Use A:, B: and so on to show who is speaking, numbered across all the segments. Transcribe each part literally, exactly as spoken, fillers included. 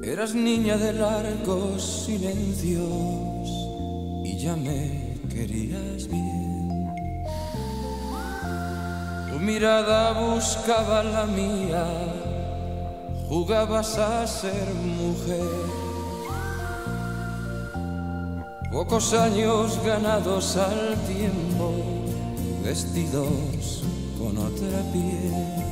A: Eras niña de largos silencios y ya me querías bien. Tu mirada buscaba la mía, jugabas a ser mujer. Pocos años ganados al tiempo, vestidos con otra piel.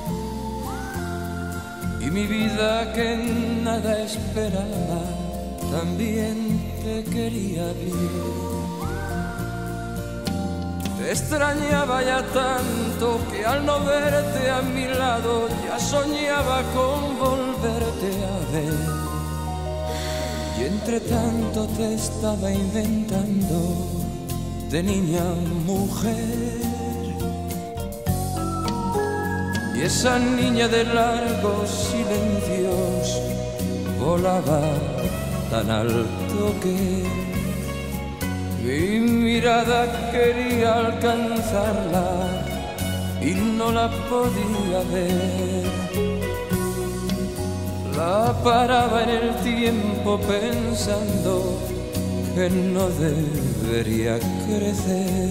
A: Y mi vida que nada esperaba, también te quería bien. Te extrañaba ya tanto que al no verte a mi lado ya soñaba con volverte a ver. Y entre tanto te estaba inventando de niña mujer. Y esa niña de largos silencios volaba tan alto que mi mirada quería alcanzarla y no la podía ver. La paraba en el tiempo pensando que no debería crecer.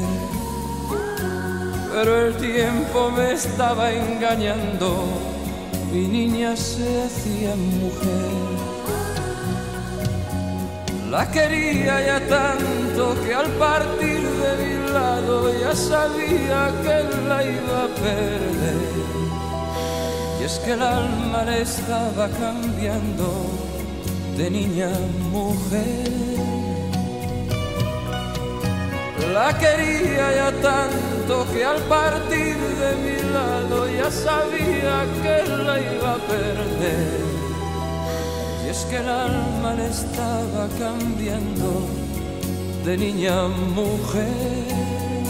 A: Pero el tiempo me estaba engañando, mi niña se hacía mujer. La quería ya tanto que al partir de mi lado ya sabía que la iba a perder. Y es que el alma le estaba cambiando de niña a mujer. La quería ya tanto que al partir de mi lado ya sabía que la iba a perder. Y es que el alma le estaba cambiando de niña a mujer.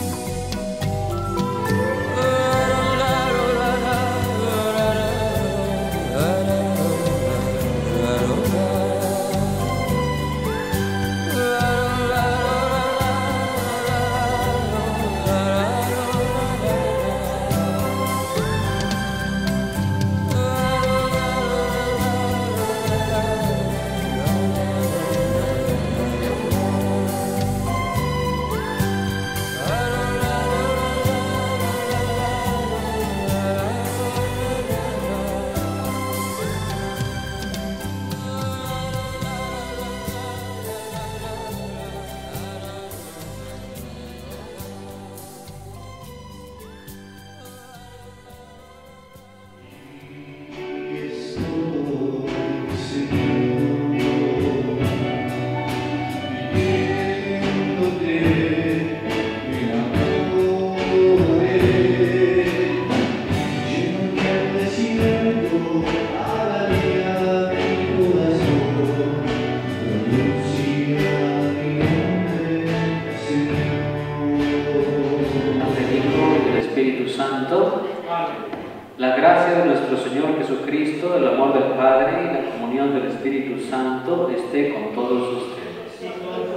B: La gracia de nuestro Señor Jesucristo, el amor del Padre y la comunión del Espíritu Santo esté con todos ustedes.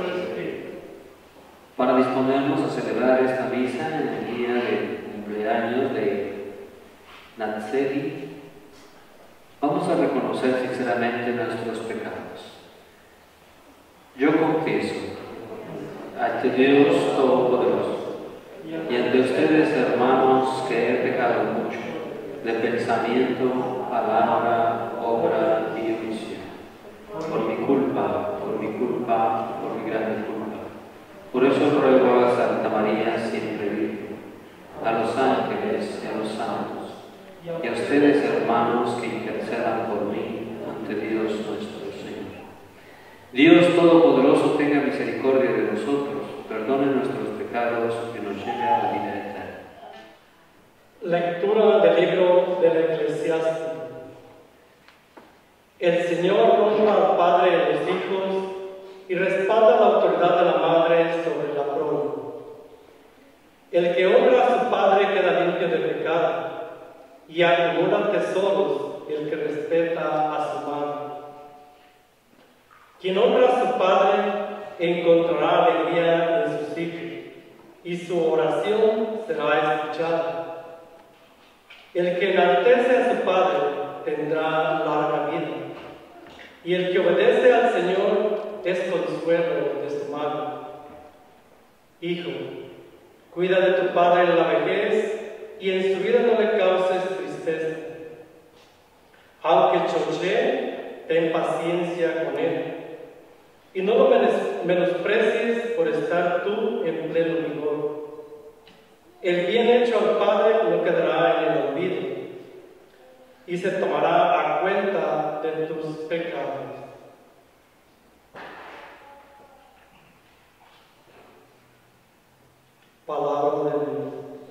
B: Para disponernos a celebrar esta misa en el día del cumpleaños de Natseli, vamos a reconocer sinceramente nuestros pecados. Yo confieso ante Dios Todopoderoso y ante ustedes, hermanos, que he pecado mucho de pensamiento, palabra, obra y omisión. Por mi culpa, por mi culpa, por mi grande culpa. Por eso ruego a Santa María, siempre Virgen, a los ángeles y a los santos, y a ustedes, hermanos, que intercedan por mí ante Dios nuestro Señor. Dios Todopoderoso tenga misericordia de nosotros, perdone nuestros pecados y nos lleve a la vida eterna.
C: Lectura del libro del Eclesiástico. El Señor honra al padre y a los hijos y respalda la autoridad de la madre sobre la prole. El que honra a su padre queda limpio de pecado y acumula tesoros el que respeta a su madre. Quien honra a su padre encontrará alegría en sus hijos y su oración será escuchada. El que enaltece a su padre tendrá larga vida, y el que obedece al Señor es consuelo de su madre. Hijo, cuida de tu padre en la vejez y en su vida no le causes tristeza. Aunque chochee, ten paciencia con él y no lo menosprecies por estar tú en pleno vigor. El bien hecho al Padre no quedará en el olvido y se tomará a cuenta de tus pecados. Palabra de Dios.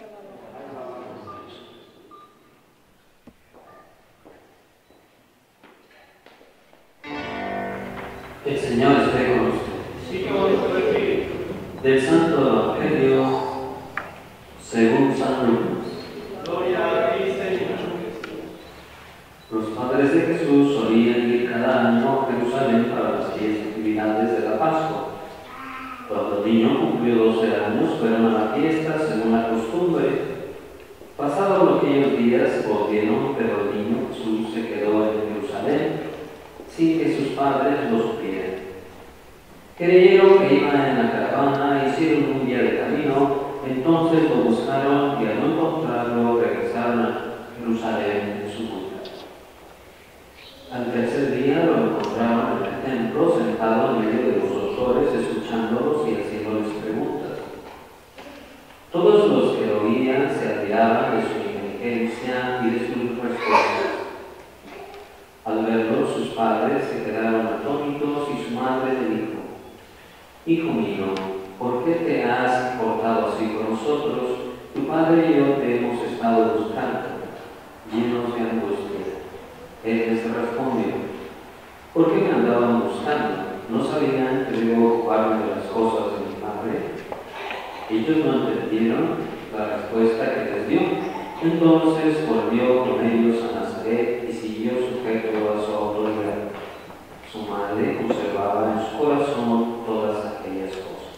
B: El Señor esté con ustedes.
C: Sí, con tu espíritu.
B: Del Santo Evangelio según San Lucas.
C: Gloria a ti, Señor.
B: Los padres de Jesús solían ir cada año a Jerusalén para las festividades de la Pascua. Cuando el niño cumplió doce años, fueron a la fiesta según la costumbre. Pasados aquellos días, volvieron, pero el niño Jesús se quedó en Jerusalén sin que sus padres lo supieran. Creyeron que iban en la caravana, hicieron un día de camino, entonces lo buscaron y al no encontrarlo regresaron a Jerusalén en su busca. Al tercer día lo encontraron en el templo, sentado en medio de los doctores, escuchándolos y haciéndoles preguntas. Todos los que lo oían se admiraban de su inteligencia y de sus respuestas. Al verlo, sus padres se quedaron atónitos y su madre le dijo: Hijo mío, ¿por qué te has portado así con nosotros? Tu padre y yo te hemos estado buscando, llenos de angustia. Él les respondió: ¿por qué me andaban buscando? ¿No sabían que debo ocuparme de las cosas de mi padre? Ellos no entendieron la respuesta que les dio. Entonces volvió con ellos a Nazaret y siguió sujeto a su autoridad. Su madre conservaba en su corazón todas aquellas cosas.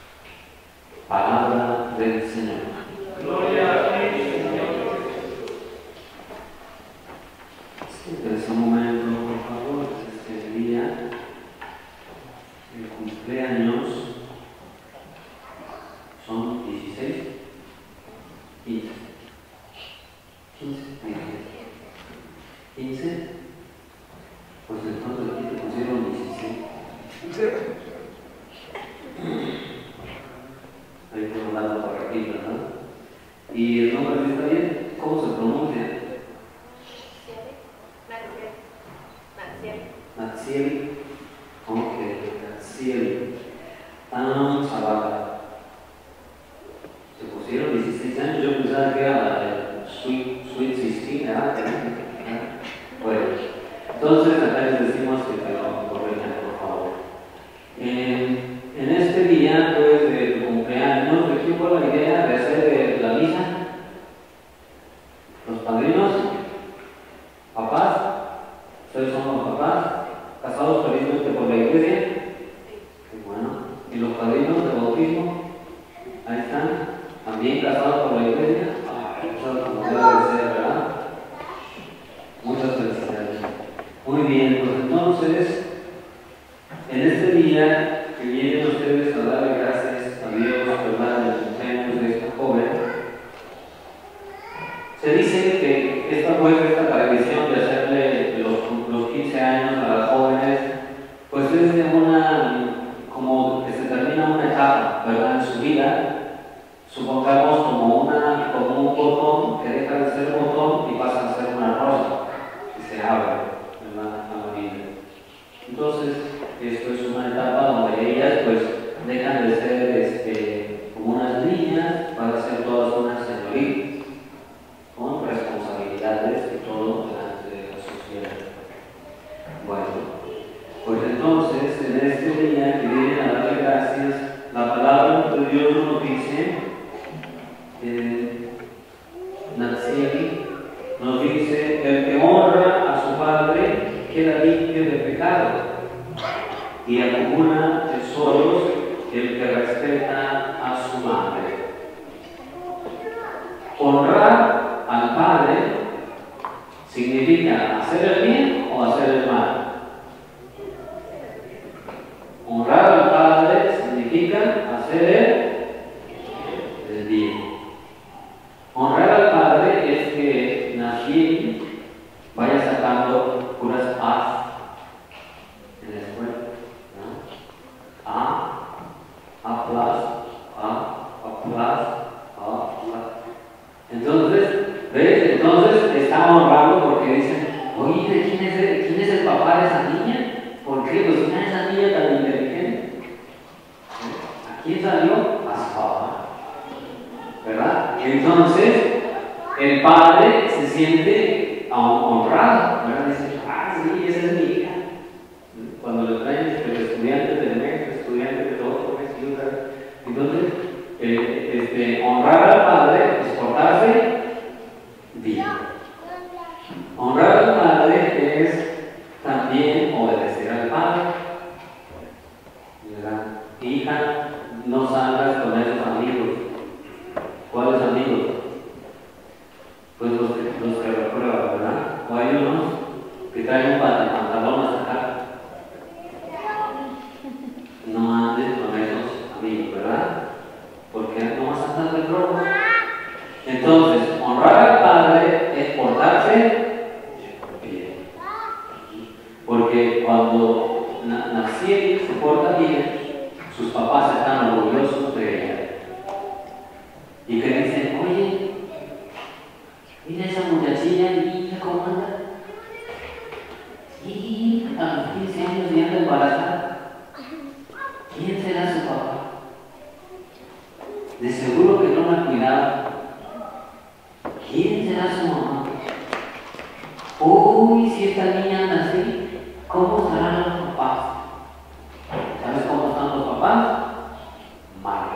B: Palabra del Señor.
C: Gloria a ti, Señor.
B: En ese momento, por favor, este día, el cumpleaños, son dieciséis, quince, quince, quince, pues entonces aquí te pusieron dieciséis. Ahí tengo dando por aquí, ¿verdad? ¿Y el nombre está bien? ¿Cómo se pronuncia? Natsiel. Ok, Natsiel. Tan Sabada. Se pusieron dieciséis años, yo pensaba que era Sweet, sweet dieciséis, ¿verdad? Bueno, entonces acá les decimos que te lo corrijan, por favor. En, en este día, pues, de tu cumpleaños, ¿de quién fue la idea de hacer la misa? ¿Los padrinos? ¿Papás? ¿Ustedes son los papás? ¿Casados felizmente por la iglesia? Qué bueno. ¿Y los padrinos de bautismo? Ahí están. ¿También casados por la iglesia? Ah, eso como debe de ser, ¿verdad? Muchas felicidades. Muy bien, pues entonces, en este día que vienen ustedes a darle gracias a Dios, ¿verdad?, en el cumpleaños de esta joven, se dice que esta fue esta tradición de hacerle los, los quince años a las jóvenes, pues es de una, como que se termina una etapa, ¿verdad?, en su vida, supongamos como, una, como un botón que deja de ser botón y pasa a ser una rosa, que se abre, ¿verdad?, a la vida. Entonces, esto es una etapa donde ellas pues dejan de ser este, como unas niñas para ser todas unas señoritas, con responsabilidades y todo delante de la sociedad. Bueno, pues entonces en este día que vienen a darle gracias, la palabra de Dios nos dice, eh, Natsiel nos dice: el que honra a su padre queda limpio de pecado y acumula tesoros el que respeta a su madre. Honrar al padre significa hacer el bien o hacer el mal. honrando porque dicen, oye, ¿de quién es el, quién es el papá de esa niña? ¿Por qué? Pues ¿quién es esa niña tan inteligente? ¿A quién salió? A su papá. ¿Verdad? Entonces, el padre se siente honrado, ¿verdad? Dice, ah, sí, esa es mi hija. Cuando le traen el estudiante del mes, el estudiante del otro mes y otra. Entonces, eh, este, honrar al padre es portarse bien. Honrar al padre es también obedecer al padre. ¿Verdad? Hija, no salgas con esos amigos. ¿Cuáles amigos? Pues los que, los que reprueban, ¿verdad? O hay unos que traen un pantalón a sacar. No andes con esos amigos, ¿verdad? Porque no vas a andar de robo. Entonces, honrar al padre es portarse bien. Porque cuando Naciel se porta bien, sus papás están orgullosos de ella. Y que dicen, oye, mira esa muchachilla, niña, ¿cómo anda? Y a los quince años ya anda embarazada. ¿Quién será su papá? De seguro que no la cuidaba. ¿Quién será su mamá? Uy, si esta niña anda así, ¿cómo estarán los papás? ¿Sabes cómo están los papás? Mal.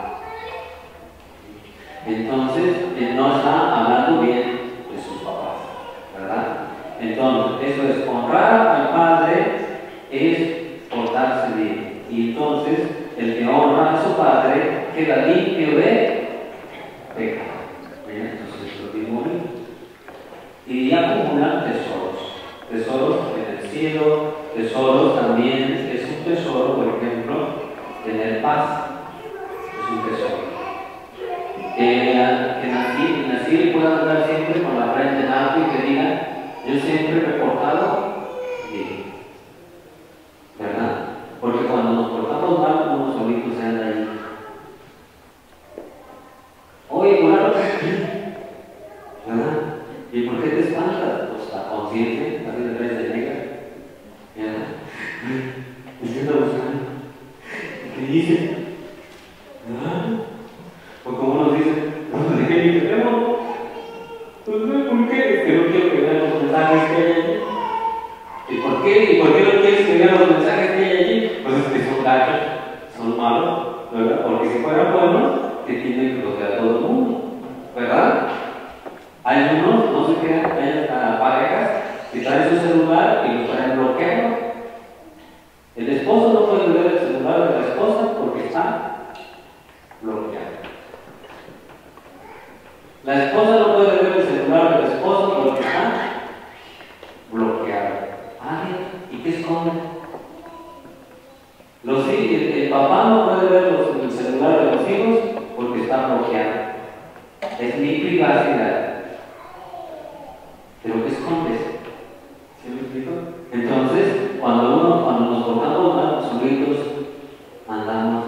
B: Entonces, él no está hablando bien de sus papás, ¿verdad? Entonces, eso es honrar al padre, es portarse bien. Y entonces, el que honra a su padre queda limpio de pecado. Entonces, lo mismo. Y acumulan tesoros. Tesoros en el cielo, tesoros también es un tesoro, por ejemplo, tener paz. Es un tesoro. Que, que nací, nací pueda andar siempre con la frente en alto y que diga, yo siempre me he portado bien. ¿Verdad? Porque cuando nos portamos mal, uno solito se anda ahí. Oye, claro, ¿verdad? ¿Y por qué te espantas? Pues la conciencia, la vida de negra. ¿Verdad? Me siento buscando. ¿Qué dice? ¿Verdad? O como nos dicen, ¿de qué dice? No, pues no, ¿por qué? Es que no quiero que vean los mensajes que hay allí. ¿Y por qué? ¿Y por qué no quieres que vean los mensajes que hay allí? Pues es que son gachos, son malos, ¿verdad? Porque si fueran buenos, que tienen que bloquear a todo el mundo, ¿verdad? Hay unos, no sé qué, hay parejas que traen su celular y lo traen bloqueado. El esposo no puede ver el celular de la esposa porque está bloqueado. La esposa no puede ver el celular del esposo porque está bloqueado. Ah, ¿y qué esconde? Los, el, el papá no puede ver los, el celular de los hijos porque está bloqueado. Es mi privacidad. ¿Pero qué escondes? ¿Sí me explico? Entonces, cuando, uno, cuando nos portamos mal, solitos andamos.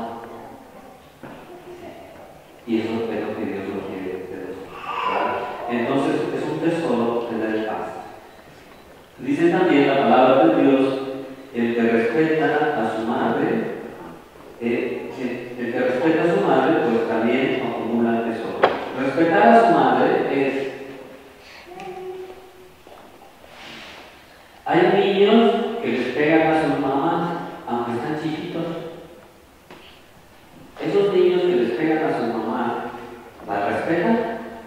B: Y eso es lo que Dios nos quiere de nosotros. Entonces, es un tesoro tener paz. Dice también la palabra de Dios, el que respeta a su madre, eh, el que respeta a su madre, pues también acumula tesoro. Respetar a su madre es... Hay niños que les pegan a sus mamás, aunque están chiquitos. Esos niños que les pegan a su mamá, ¿la respetan?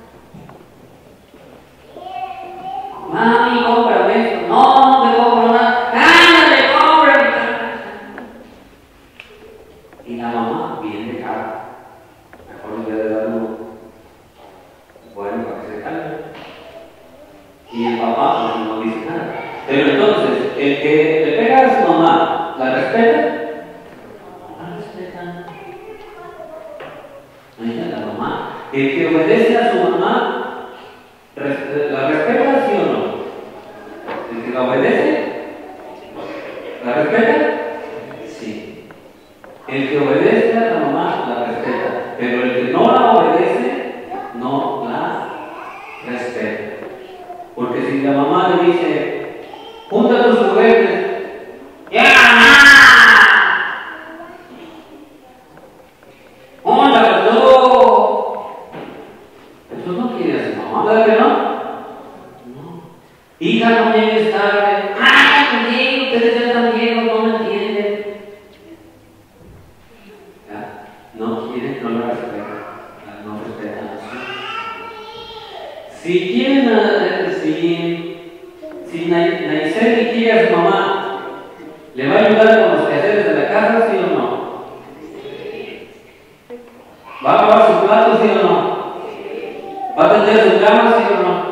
B: Mami, cómprame esto. No, no te compro nada. ¡Ándale, cómprame! Y la mamá, bien de cara. Mejor le voy a dar uno bueno para que se calme. Y el papá pues, no dice nada. Pero entonces, el que le pega a su mamá, ¿la respeta? No la respeta. La mamá. El que obedece a su mamá, ¿la respeta sí o no? ¿El que la obedece? ¿La respeta? Sí. El que obedece a la mamá, la respeta. Pero el que no la obedece, no la respeta. Porque si la mamá le dice, junta tus juguetes, ¡ya, mamá! ¡Júntalo tú! Eso no quiere hacer mamá, ¿verdad que no? No. Hija, no llegues tarde. ¡Ay, me digo! Ustedes ya están viejos, no me entienden. ¿Ya? No quieren, no lo respetan. No respetan así. Si quieren, uh, si, si Naiseli quiere a su mamá, ¿le va a ayudar con los quehaceres de la casa, sí o no? ¿Va a lavar sus platos, sí o no? ¿Va a tender su cama, sí o no?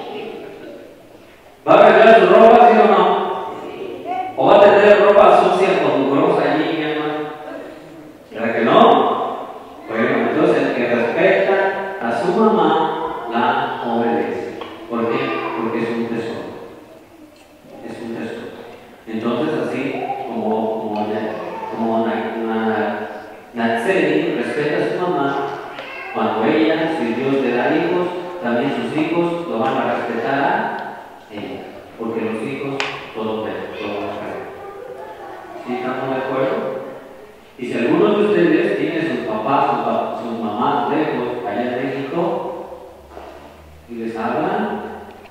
B: ¿Va a arreglar su ropa, sí o no? ¿O va a tener ropa sucia con mugrosa allí, mi hermano? ¿Verdad que no? Bueno, entonces el que respeta a su mamá la obedece. ¿Por qué? Porque es un tesoro. Es un tesoro. Entonces, así como, como, como una, una, Natseli respeta a su mamá, cuando ella, si Dios le da hijos, también sus hijos lo van a respetar a ella. Porque los hijos todo ven, todo ven. ¿Sí estamos de acuerdo? Y si alguno de ustedes tiene sus papás, sus, sus mamás lejos, allá en México, y les hablan,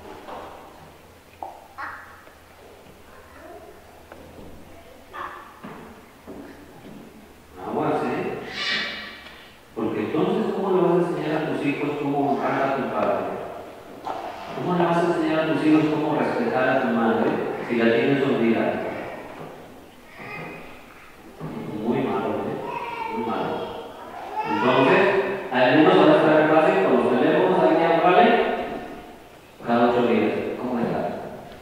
B: aguas, ¿eh? Porque entonces, ¿cómo le vas a enseñar a tus hijos cómo honrar a tu padre? ¿Cómo le vas a enseñar a tus hijos cómo respetar a tu madre si la tienes olvidada? Muy malo, ¿eh? Muy malo. Entonces, algunos van a estar en clase con los teléfonos aquí a ¿vale? Cada ocho días. ¿Cómo está?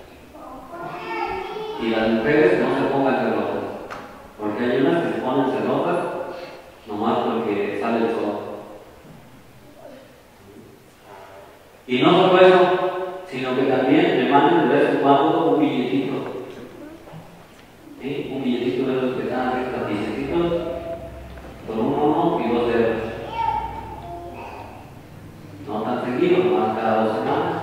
B: Y las mujeres no se pongan celosas, porque hay unas que se ponen celosas nomás porque sale el sol. Y no solo eso, sino que también le mandan de vez en cuando un billetito. ¿Sí? Un billetito de los que están aquí, billetitos, con un uno y dos dedos. No tan seguido, nomás cada dos semanas.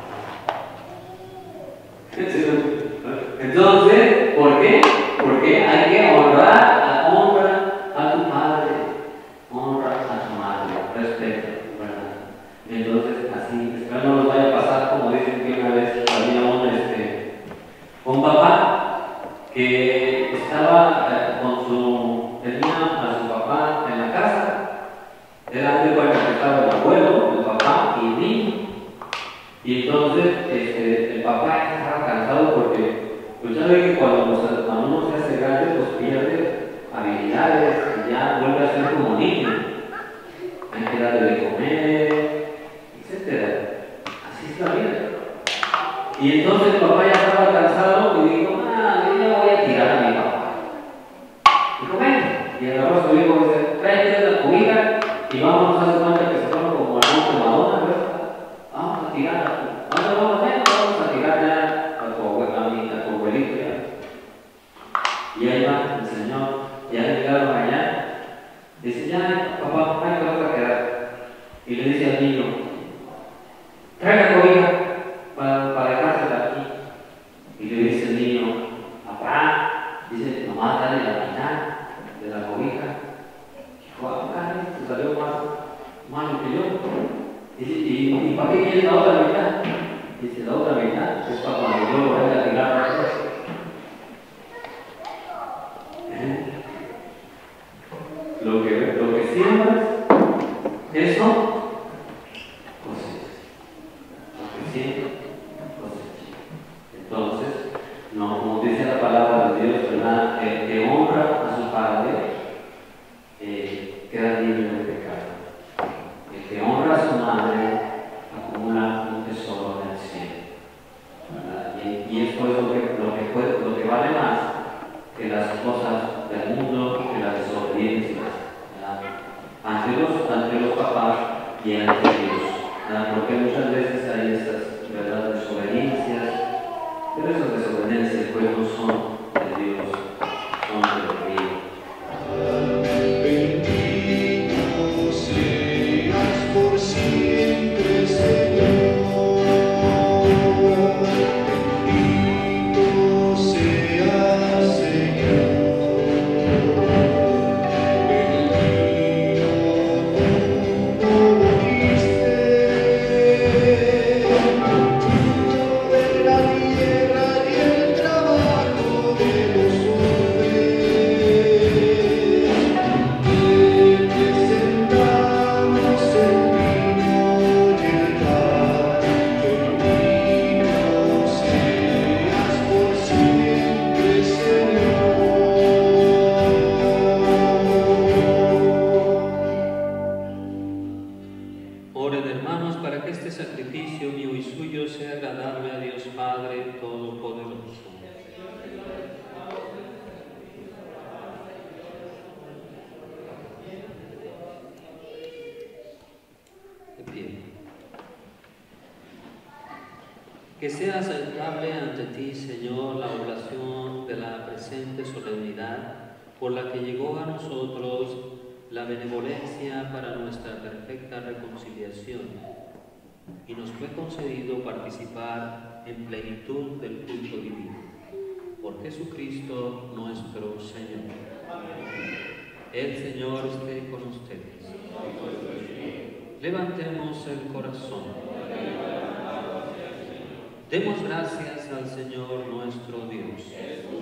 B: Entonces, ¿por qué? Porque hay que honrar, honra a tu padre, honra a tu madre, respeto, ¿verdad? Entonces, así, espero no nos vaya a pasar como dicen que una vez había un, este, un papá que estaba eh, con su, tenía a su papá en la casa, era de cuando estaba el abuelo, el papá y el niño. Y entonces este, el papá estaba cansado porque, pues ya ve que cuando, cuando uno se hace grande, pues pierde habilidades y ya vuelve a ser como niño. Hay que darle de comer, etcétera. Así es la vida. Y entonces el papá ya estaba cansado y dijo, ah, yo ya voy a tirar a mi papá. Dijo, ven. Y agarró a su hijo y dice, tráete la cobija y vámonos a hacer cuenta que se fueron como al monte Madonna, ¿verdad? Vamos a tirar. ¿Dónde vamos a ir? Vamos a tirar ya a tu, a mi, a tu abuelito ya. Y ahí va el Señor, ya llegaron allá. Dice, ya, papá, ahí te vas a quedar. Y le dice al niño, trae la cobija para, para dejársela aquí. Y le dice el niño, papá, dice, nomás dale la mitad de la cobija. Dijo, ah, te salió más malo que yo. Dice, ¿y, y para qué quieres la otra mitad? suyo sea agradable a Dios Padre Todopoderoso. De pie. Que sea aceptable ante ti, Señor, la oración de la presente solemnidad, por la que llegó a nosotros la benevolencia para nuestra perfecta reconciliación, y nos fue concedido participar en plenitud del culto divino. Por Jesucristo nuestro Señor. El Señor esté con ustedes. Levantemos el corazón. Demos gracias al Señor nuestro Dios.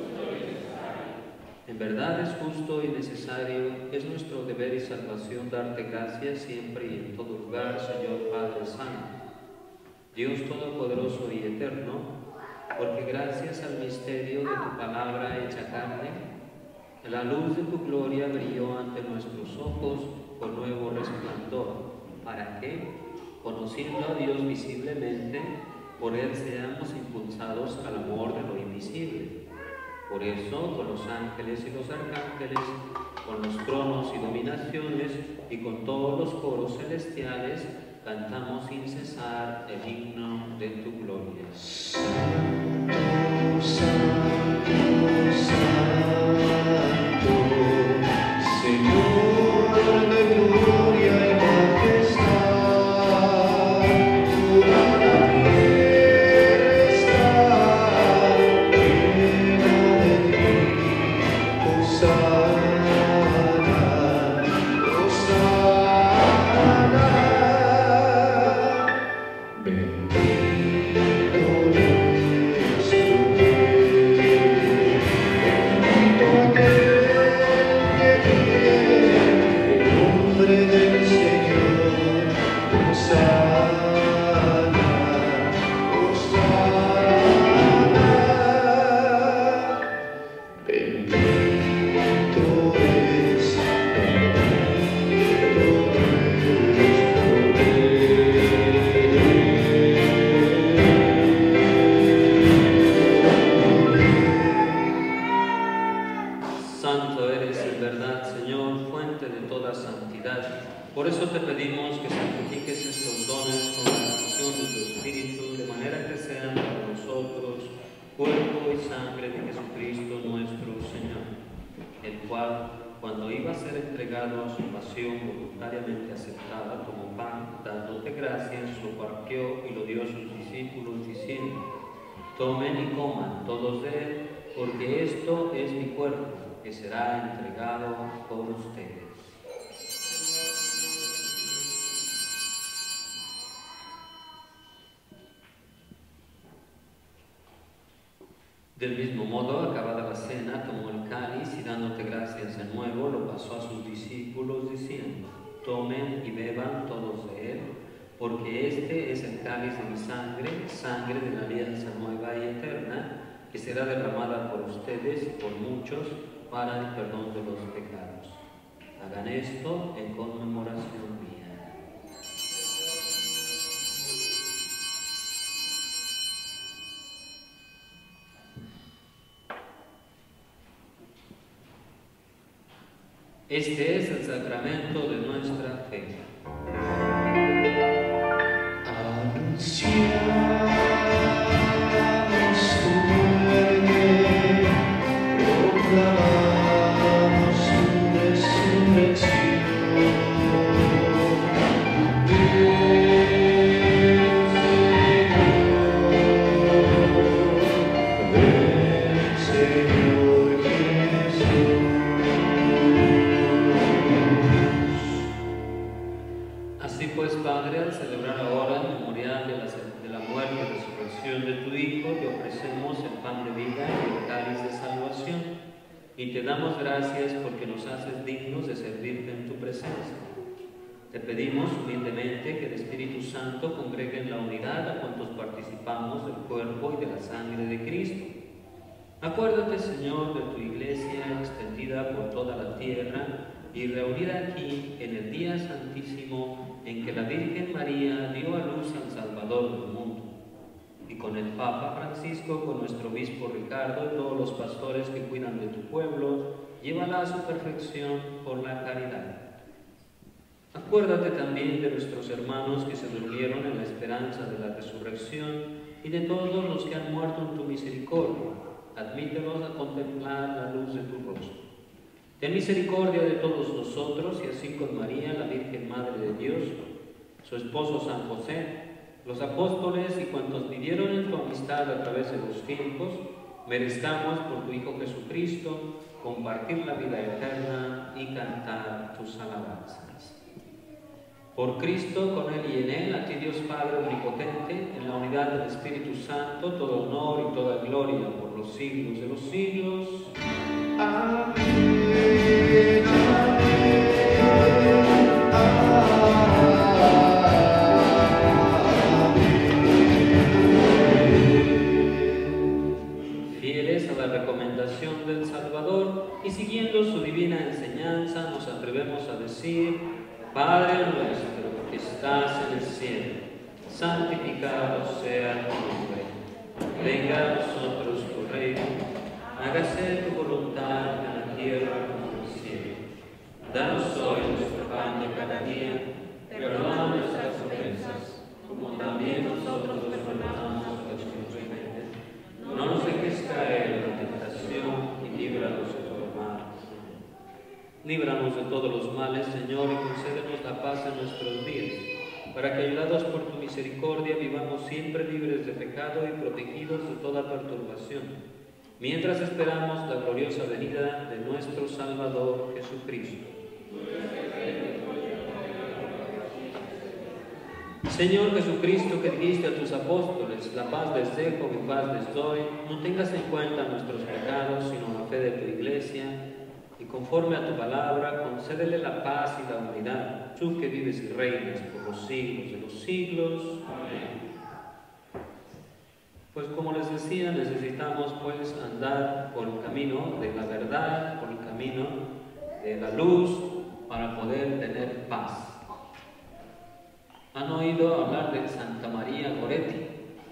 B: En verdad es justo y necesario, es nuestro deber y salvación darte gracias siempre y en todo lugar, Señor Padre Santo, Dios Todopoderoso y Eterno, porque gracias al misterio de tu palabra hecha carne, la luz de tu gloria brilló ante nuestros ojos con nuevo resplandor, para que, conociendo a Dios visiblemente, por Él seamos impulsados al amor de lo invisible. Por eso, con los ángeles y los arcángeles, con los tronos y dominaciones y con todos los coros celestiales, cantamos sin cesar el himno de tu gloria. Santo, Santo, Santo, Señor de gloria y majestad, toda la tierra está llena de ti. Hosana, Hosana. Bendito eres tú, bendito aquel que viene en nombre del Señor. Hosana, Hosana. Bendito es, bendito Santo eres en verdad, Señor, fuente de toda santidad. Por eso te pedimos que santifiques estos dones con la acción de tu Espíritu, de manera que sean para nosotros cuerpo y sangre de Jesucristo nuestro Señor, el cual, cuando iba a ser entregado a su pasión voluntariamente aceptada, tomó pan, dándote gracias, lo partió y lo dio a sus discípulos, diciendo: tomen y coman todos de él, porque esto es mi cuerpo, que será entregado por ustedes. Del mismo modo, acabada la cena, tomó el cáliz y dándote gracias de nuevo, lo pasó a sus discípulos, diciendo: tomen y beban todos de él, porque este es el cáliz de mi sangre, sangre de la alianza nueva y eterna, que será derramada por ustedes y por muchos para el perdón de los pecados. Hagan esto en conmemoración mía. Este es el sacramento de nuestra fe. Anunciamos tu muerte, proclamamos tu resurrección. Ven, Señor, ven, Señor Jesús. Así pues, Padre, al celebrar ahora el memorial de la, de la muerte y resurrección de tu Hijo, te ofrecemos el pan de vida y el cáliz de salvación, y te damos gracias porque nos haces dignos de servirte en tu presencia. Te pedimos humildemente que el Espíritu Santo congregue en la unidad a cuantos participamos del cuerpo y de la sangre de Cristo. Acuérdate, Señor, de tu Iglesia extendida por toda la tierra y reunida aquí en el día santísimo en que la Virgen María dio a luz al Salvador del mundo. el Papa Francisco, con nuestro obispo Ricardo y todos los pastores que cuidan de tu pueblo, llévala a su perfección por la caridad. Acuérdate también de nuestros hermanos que se durmieron en la esperanza de la resurrección y de todos los que han muerto en tu misericordia. Admítelos a contemplar la luz de tu rostro. Ten misericordia de todos nosotros y así con María, la Virgen Madre de Dios, su esposo San José, los apóstoles y cuantos vivieron en tu amistad a través de los tiempos, merezcamos por tu Hijo Jesucristo compartir la vida eterna y cantar tus alabanzas. Por Cristo, con Él y en Él, a ti Dios Padre Omnipotente, en la unidad del Espíritu Santo, todo honor y toda gloria por los siglos de los siglos. Amén. Fieles a la recomendación del Salvador y siguiendo su divina enseñanza, nos atrevemos a decir: Padre nuestro que estás en el cielo, santificado sea tu nombre. Venga a nosotros tu reino, hágase tu voluntad en la tierra como en el cielo. Danos hoy nuestro pan de cada día, perdona nuestras ofensas, como también nosotros perdonamos a los que nos ofenden. No nos dejes caer en la tentación y líbranos de todo mal. Líbranos de todos los males, Señor, y concédenos la paz en nuestros días, para que, ayudados por tu misericordia, vivamos siempre libres de pecado y protegidos de toda perturbación, mientras esperamos la gloriosa venida de nuestro Salvador Jesucristo. Señor Jesucristo, que dijiste a tus apóstoles: la paz les dejo, mi paz les doy, no tengas en cuenta nuestros pecados, sino la fe de tu Iglesia, y conforme a tu palabra, concédele la paz y la unidad, tú que vives y reinas por los siglos de los siglos. Amén. Pues como les decía, necesitamos pues andar por el camino de la verdad, por el camino de la luz, para poder tener paz. ¿Han oído hablar de Santa María Goretti?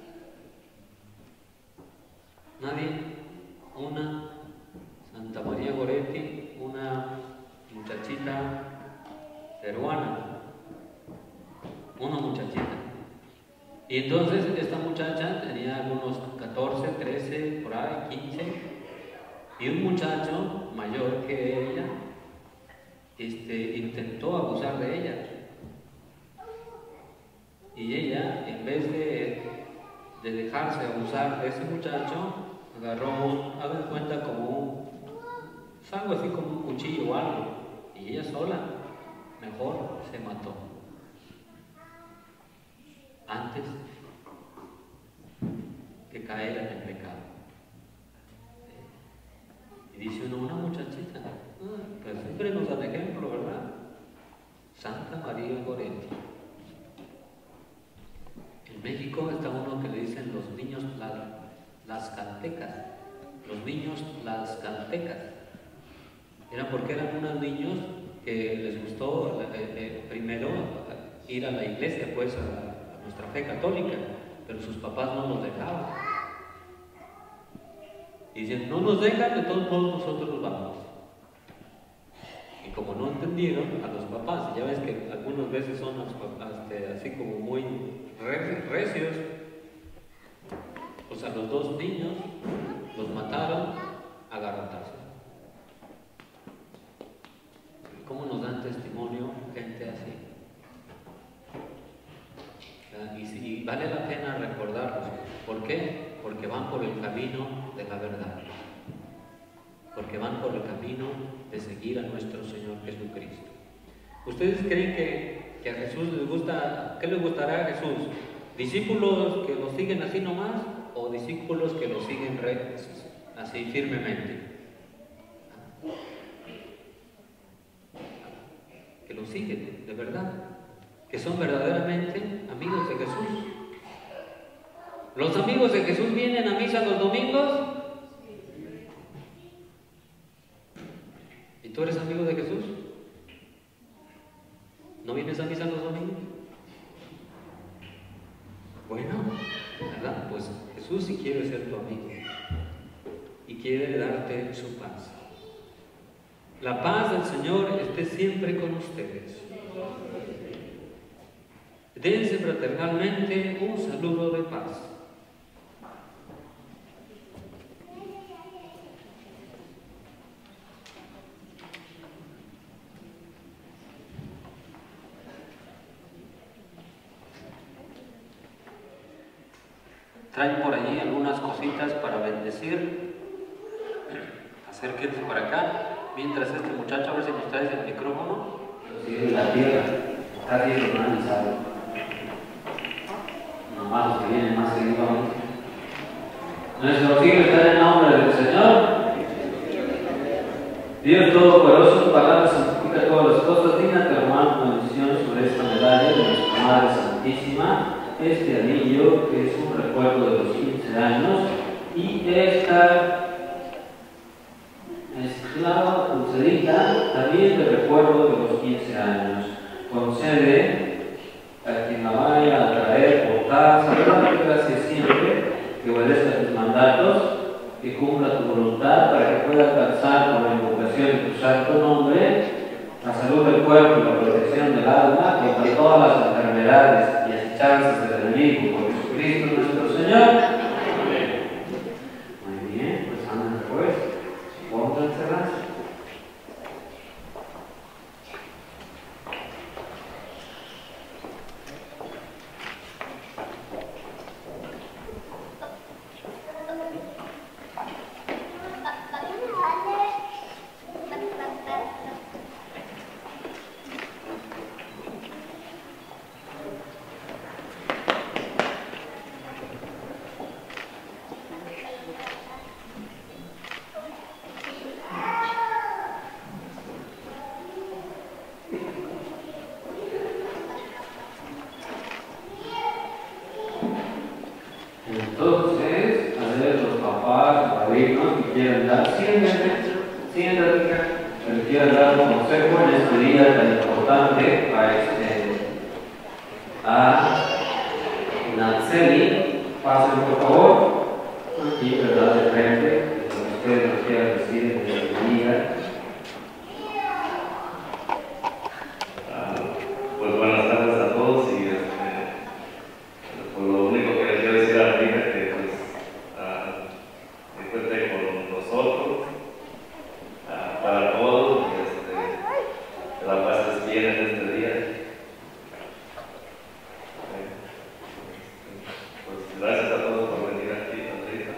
B: ¿Nadie? Una Santa María Goretti, una muchachita peruana, una muchachita. Y entonces esta muchacha tenía algunos catorce, trece, por ahí, quince, y un muchacho mayor que ella este, intentó abusar de ella. Y ella, en vez de, de dejarse abusar de ese muchacho, agarró un, hagan cuenta como un, algo así como un cuchillo o algo, y ella sola, mejor, se mató. Antes que caer en el pecado. Y dice uno, una muchachita, que siempre nos da ejemplo, ¿verdad? Santa María Goretti. En México está uno que le dicen los niños las caltecas, los niños las caltecas. Era porque eran unos niños que les gustó eh, eh, primero ir a la iglesia, pues a, a nuestra fe católica, pero sus papás no los dejaban. Y dicen, no nos dejan, de todos modos nosotros nos vamos. Y como no entendieron a los papás, ya ves que algunas veces son los papás, este, así como muy recios, pues a los dos niños los mataron a garrotazos. ¿Cómo nos dan testimonio gente así? Y, y vale la pena recordarlos. ¿Por qué? Porque van por el camino de la verdad. Porque van por el camino de seguir a nuestro Señor Jesucristo. ¿Ustedes creen que, que a Jesús les gusta, qué les gustará a Jesús? ¿Discípulos que lo siguen así nomás o discípulos que lo siguen re, así firmemente? Que lo siguen, de verdad, que son verdaderamente amigos de Jesús. ¿Los amigos de Jesús vienen a misa los domingos? ¿Y tú eres amigo de Jesús? ¿No vienes a misa los domingos? Bueno, ¿verdad? Pues Jesús sí quiere ser tu amigo y quiere darte su paz. La paz del Señor esté siempre con ustedes. Dense fraternalmente un saludo de paz. Traen por allí algunas cositas para bendecir. Acérquense para acá. Mientras este muchacho, a ver si nos trae el micrófono. Sí, la tierra está bien organizado. Nomás los que vienen más seguido. Nuestro auxilio está en el nombre del Señor. Dios Todopoderoso, su palabra santifica todas las cosas. Digna tu hermano una bendición sobre esta medalla de nuestra Madre Santísima. Este anillo que es un recuerdo de los quince años y esta esclava pulserita también de recuerdo de los quince años. Concede a quien la vaya a traer, portar, saludarte gracias siempre, que obedezca tus mandatos, que cumpla tu voluntad para que pueda alcanzar con la invocación de tu santo nombre la salud del cuerpo y la protección del alma contra todas las enfermedades y asechanzas del enemigo por Jesucristo nuestro Señor. Muy bien, pues anden después. Pónganse las. Entonces, a ver, los papás, los padrinos que quieran dar, siéntate, siéntate, que quieran dar un consejo en este día tan importante a este, a Natseli. Pasen por favor, aquí, verdad, de frente, lo que ustedes nos quieran decir en este día.
D: Pues buenas tardes a todos y este, pues lo único que les quiero decir a la hija es que pues uh, que cuente con nosotros uh, para todos y este, que la pases bien en este día. Eh, pues gracias a todos por venir aquí, Andrita.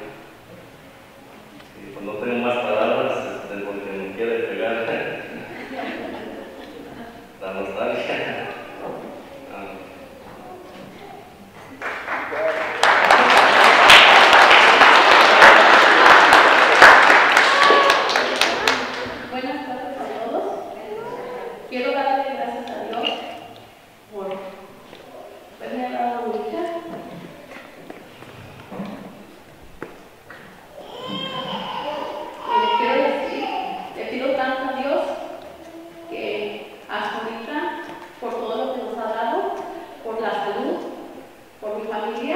D: Y pues no tengo más palabras este, porque me quiere pegar la nostalgia.
E: Buenas tardes a todos. Quiero darle gracias a Dios por haberme dado mi hija. Y le quiero decir, le pido tanto a Dios que hasta ahorita, por todo lo que nos ha dado, por la salud, por mi familia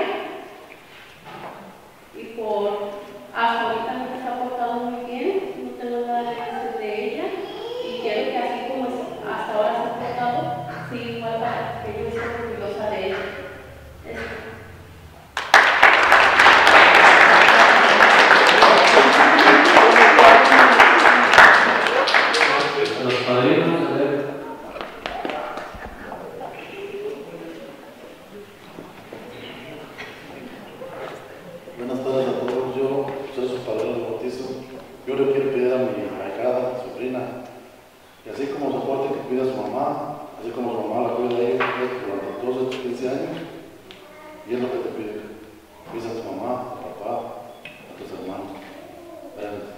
E: y por hasta ahorita me se ha portado muy bien, no tengo nada que decir de ella y quiero que así como hasta ahora se ha portado, sí, igual para que yo esté orgullosa de ella. Eso.
B: Los padrinos, a ver.
F: Buenas tardes a todos, yo soy su padrino de bautizo. Yo le quiero pedir a mi ahijada, sobrina, y así como soporte que cuida a su mamá, así como su mamá la cuida a ella durante todos estos quince años, y es lo que te pide, cuida a tu mamá, a tu papá, a tus hermanos. Gracias.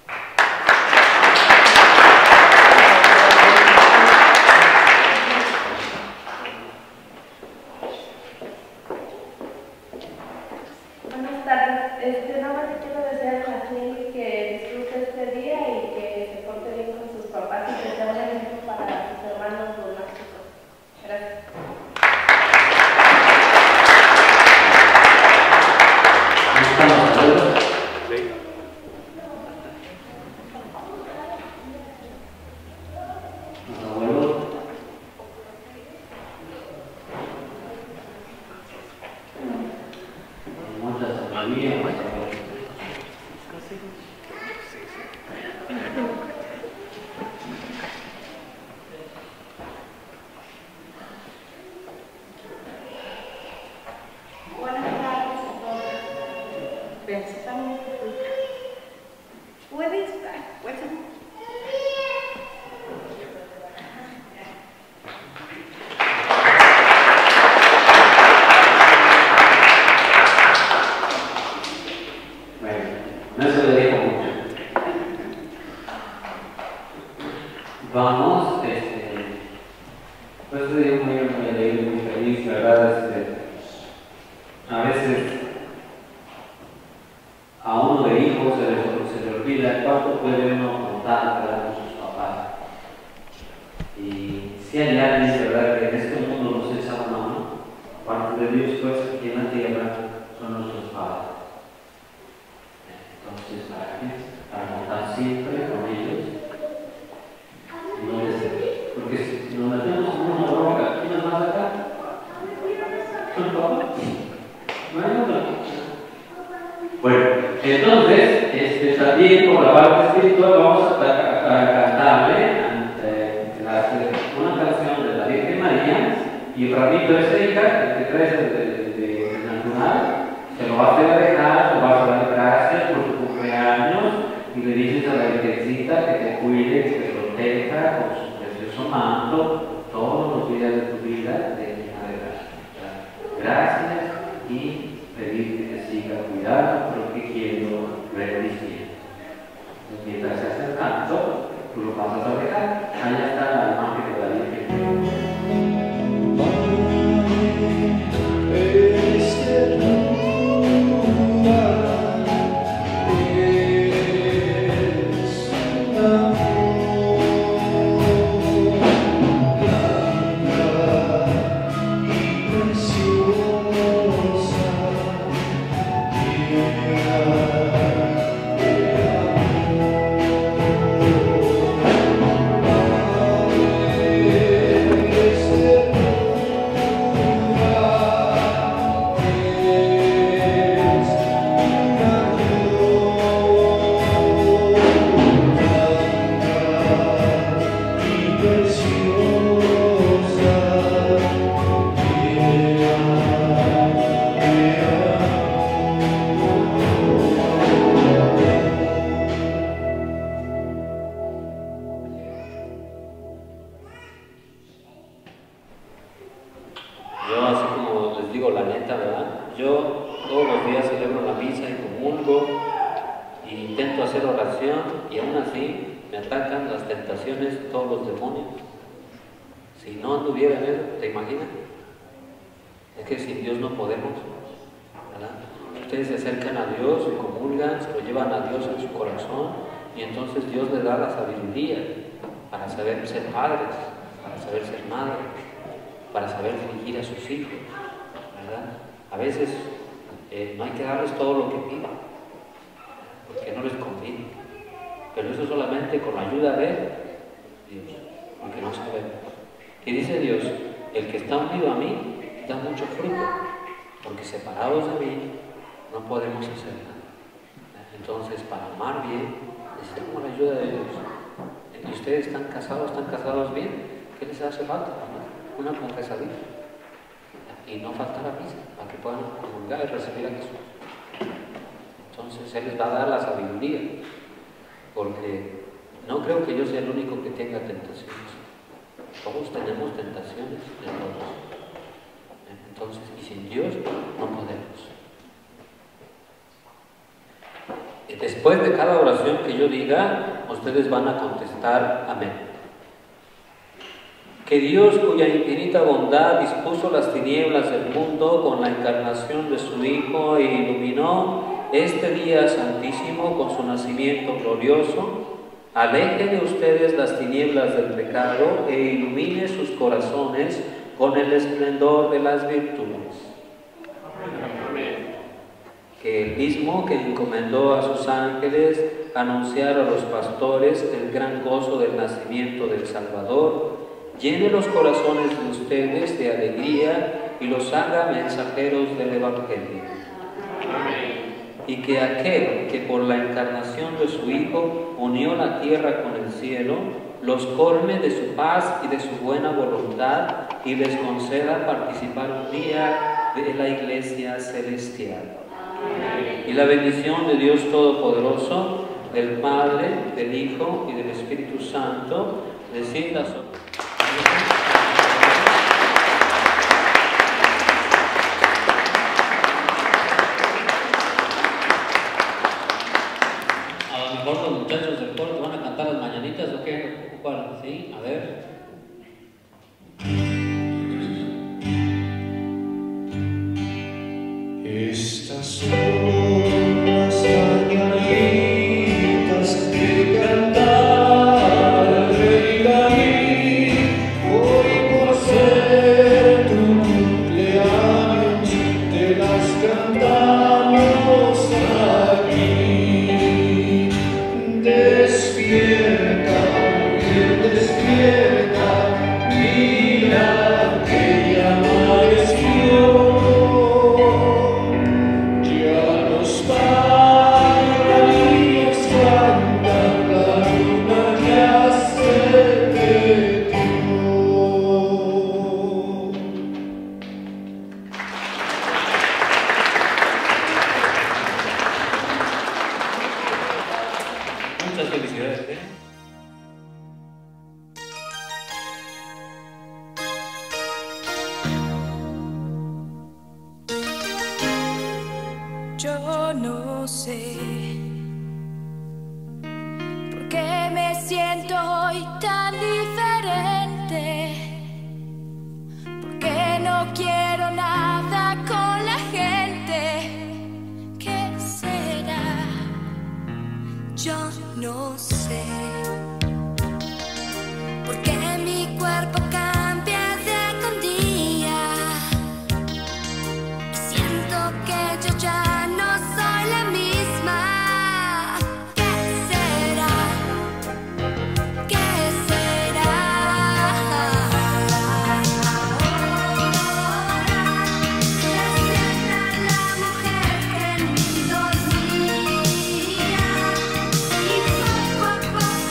G: Buenas tardes. Este, nada más le quiero desear a la gente que disfrute este día y que se porte bien con sus papás y que sea un ejemplo para sus hermanos los más chicos. Gracias.
B: María, por favor.
G: Buenas tardes a todos. Principalmente, ¿puedes estar? ¿Puedes?
B: Bueno, no se lo digo mucho. Vamos, este, pues estoy muy, muy alegre, muy feliz, ¿verdad? Este, a veces a uno de hijos se le, se le olvida cuánto puede uno contar, ¿verdad?, con sus papás. Y si hay alguien, ¿verdad?, que en este mundo nos echa una mano, parte de Dios, pues aquí en la tierra son nuestros padres. Entonces, ¿para qué? Para contar siempre con ellos. No les, porque si nos metemos en una bronca, ¿quién es más acá? No hay otra. Bueno, entonces, este, también por la parte espiritual vamos a, a, a cantarle eh, la, una canción de la Virgen María, y el ratito ese hija, el que trae de, de, de natural, se lo va a hacer dejar, lo va a dar gracias por tu cumpleaños, y le dices a la Virgencita que te cuide, que te proteja con su precioso manto todos los días de tu vida, de llena de gracias. Gracias, y pedir que te siga cuidando, porque quiero ver diciendo. Entonces, mientras se hace el canto, tú lo pasas a dejar. Allá está la imagen de la Virgen. Yo, así como les digo la neta, ¿verdad? Yo todos los días celebro la misa y comulgo, y intento hacer oración, y aún así me atacan las tentaciones, todos los demonios. Si no anduviera en eso, ¿te imaginas? Es que sin Dios no podemos, ¿verdad? Ustedes se acercan a Dios, se comulgan, se lo llevan a Dios en su corazón, y entonces Dios les da la sabiduría para saber ser padres, para saber ser madres, para saber dirigir a sus hijos, ¿verdad? A veces eh, no hay que darles todo lo que piden, porque no les conviene, pero eso solamente con la ayuda de Dios, porque no sabemos. Y dice Dios, el que está unido a mí da mucho fruto, porque separados de mí no podemos hacer nada. Entonces, para amar bien, necesitamos la ayuda de Dios. Y ustedes están casados, están casados bien, ¿qué les hace falta? Una confesadita, y no faltar a misa, para que puedan comulgar y recibir a Jesús. Entonces Él les va a dar la sabiduría, porque no creo que yo sea el único que tenga tentaciones. Todos tenemos tentaciones de todos. Entonces, y sin Dios no podemos. Después de cada oración que yo diga, ustedes van a contestar amén. Que Dios, cuya infinita bondad dispuso las tinieblas del mundo con la encarnación de su Hijo e iluminó este día santísimo con su nacimiento glorioso, aleje de ustedes las tinieblas del pecado e ilumine sus corazones con el esplendor de las virtudes. Amén. Que el mismo que encomendó a sus ángeles anunciar a los pastores el gran gozo del nacimiento del Salvador, llene los corazones de ustedes de alegría y los haga mensajeros del Evangelio. Amén. y que aquel que por la encarnación de su Hijo unió la tierra con el cielo, los colme de su paz y de su buena voluntad y les conceda participar un día de la Iglesia celestial. Amén. Y la bendición de Dios Todopoderoso, del Padre, del Hijo y del Espíritu Santo, descienda sobre los muchachos del coro van a cantar las mañanitas o qué? ¿Cuál? ¿Sí? A ver.
H: Estas son las mañanitas que cantaba el rey David, hoy por ser tu cumpleaños te las cantamos aquí. Despierta, mujer, despierta, mira que ya amaneció. Ya los pajarillos cantan, la luna ya se metió.
B: Muchas felicidades, ¿eh?
I: Yo no sé por qué me siento hoy tan diferente, porque no quiero nada con la gente. ¿Qué será? Yo no sé, porque mi cuerpo cambia día con día y siento que yo ya no soy la misma. ¿Qué será? ¿Qué será? Ahora despierta la mujer que en mí dormía y poco a poco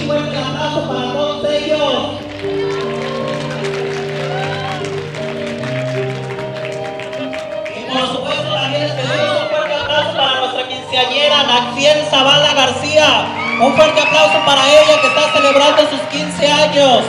J: escuche y fuerte el aplauso para todos ellos. Y por supuesto también les pedimos un fuerte aplauso para nuestra quinceañera Naxiel Zavala García. Un fuerte aplauso para ella que está celebrando sus quince años.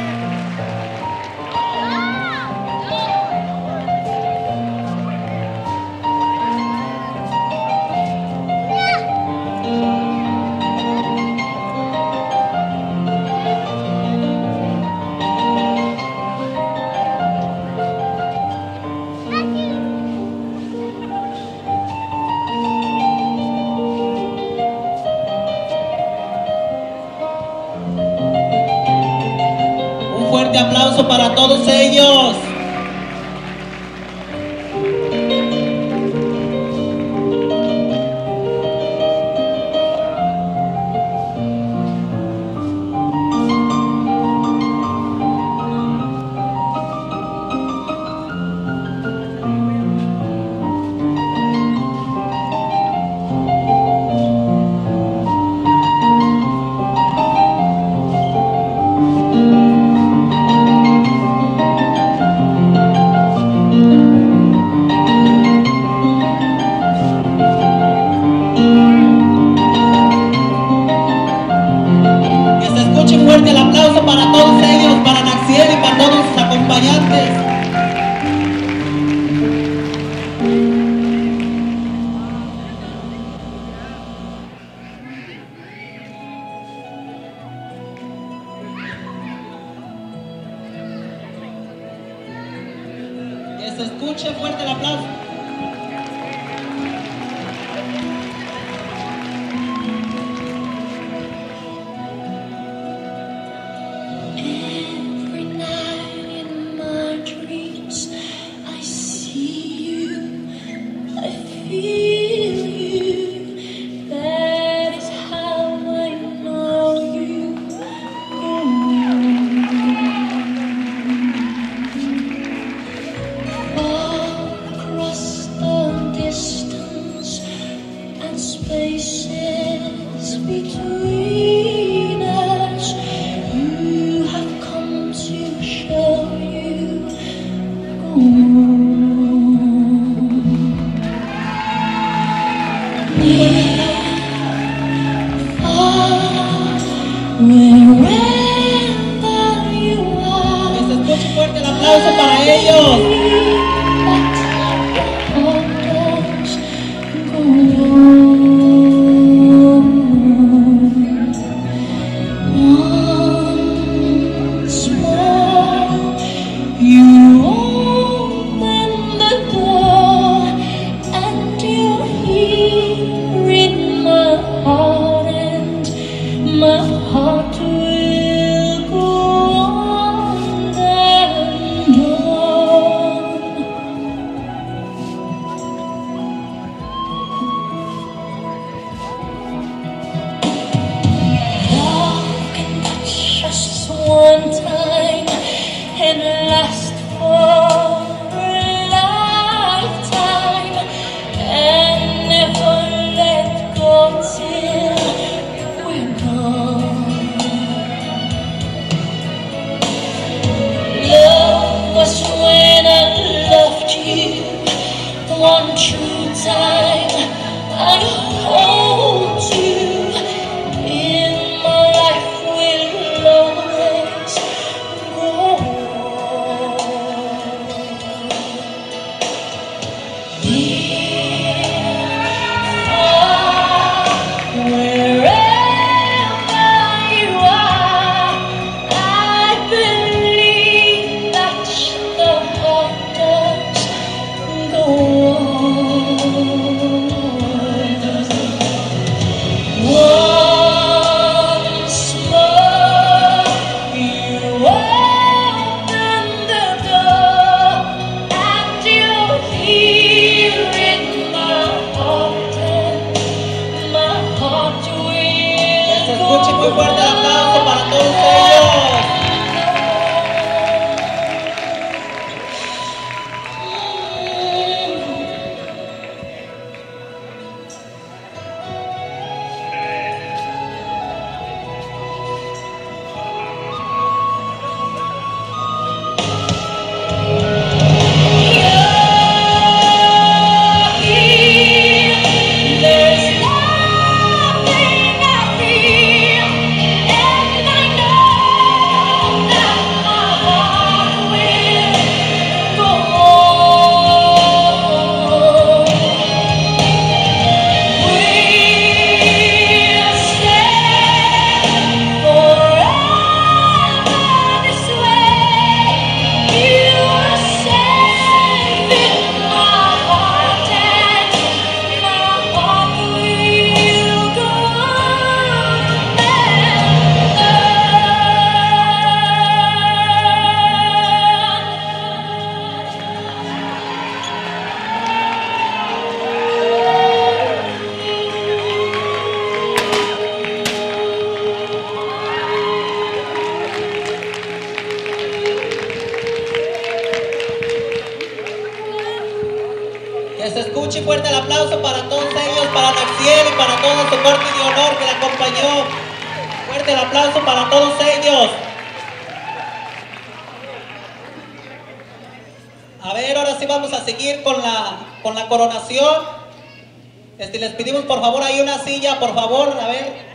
J: Un aplauso para todos ellos. Fuerte el aplauso para todos ellos, para Naxiel y para todos sus acompañantes. Que se escuche fuerte el aplauso.
H: Spaces between us, you have come to show you near, far, wherever you are.
J: Que se escuche fuerte el aplauso para ellos.
H: One time and last for a lifetime and never let go till we're gone. Love was when I loved you one true time. I hold you in my life will always go near, far, wherever you are. I believe that the heart does go on. Once more, you open the door, and you're here in my heart, and my heart will
J: Que se escuche muy fuerte el aplauso para todos ellos. Escuche fuerte el aplauso para todos ellos, para Naxiel y para todo su corte de honor que la acompañó. Fuerte el aplauso para todos ellos. A ver, ahora sí vamos a seguir con la, con la coronación. Este, les pedimos por favor ahí una silla, por favor, a ver.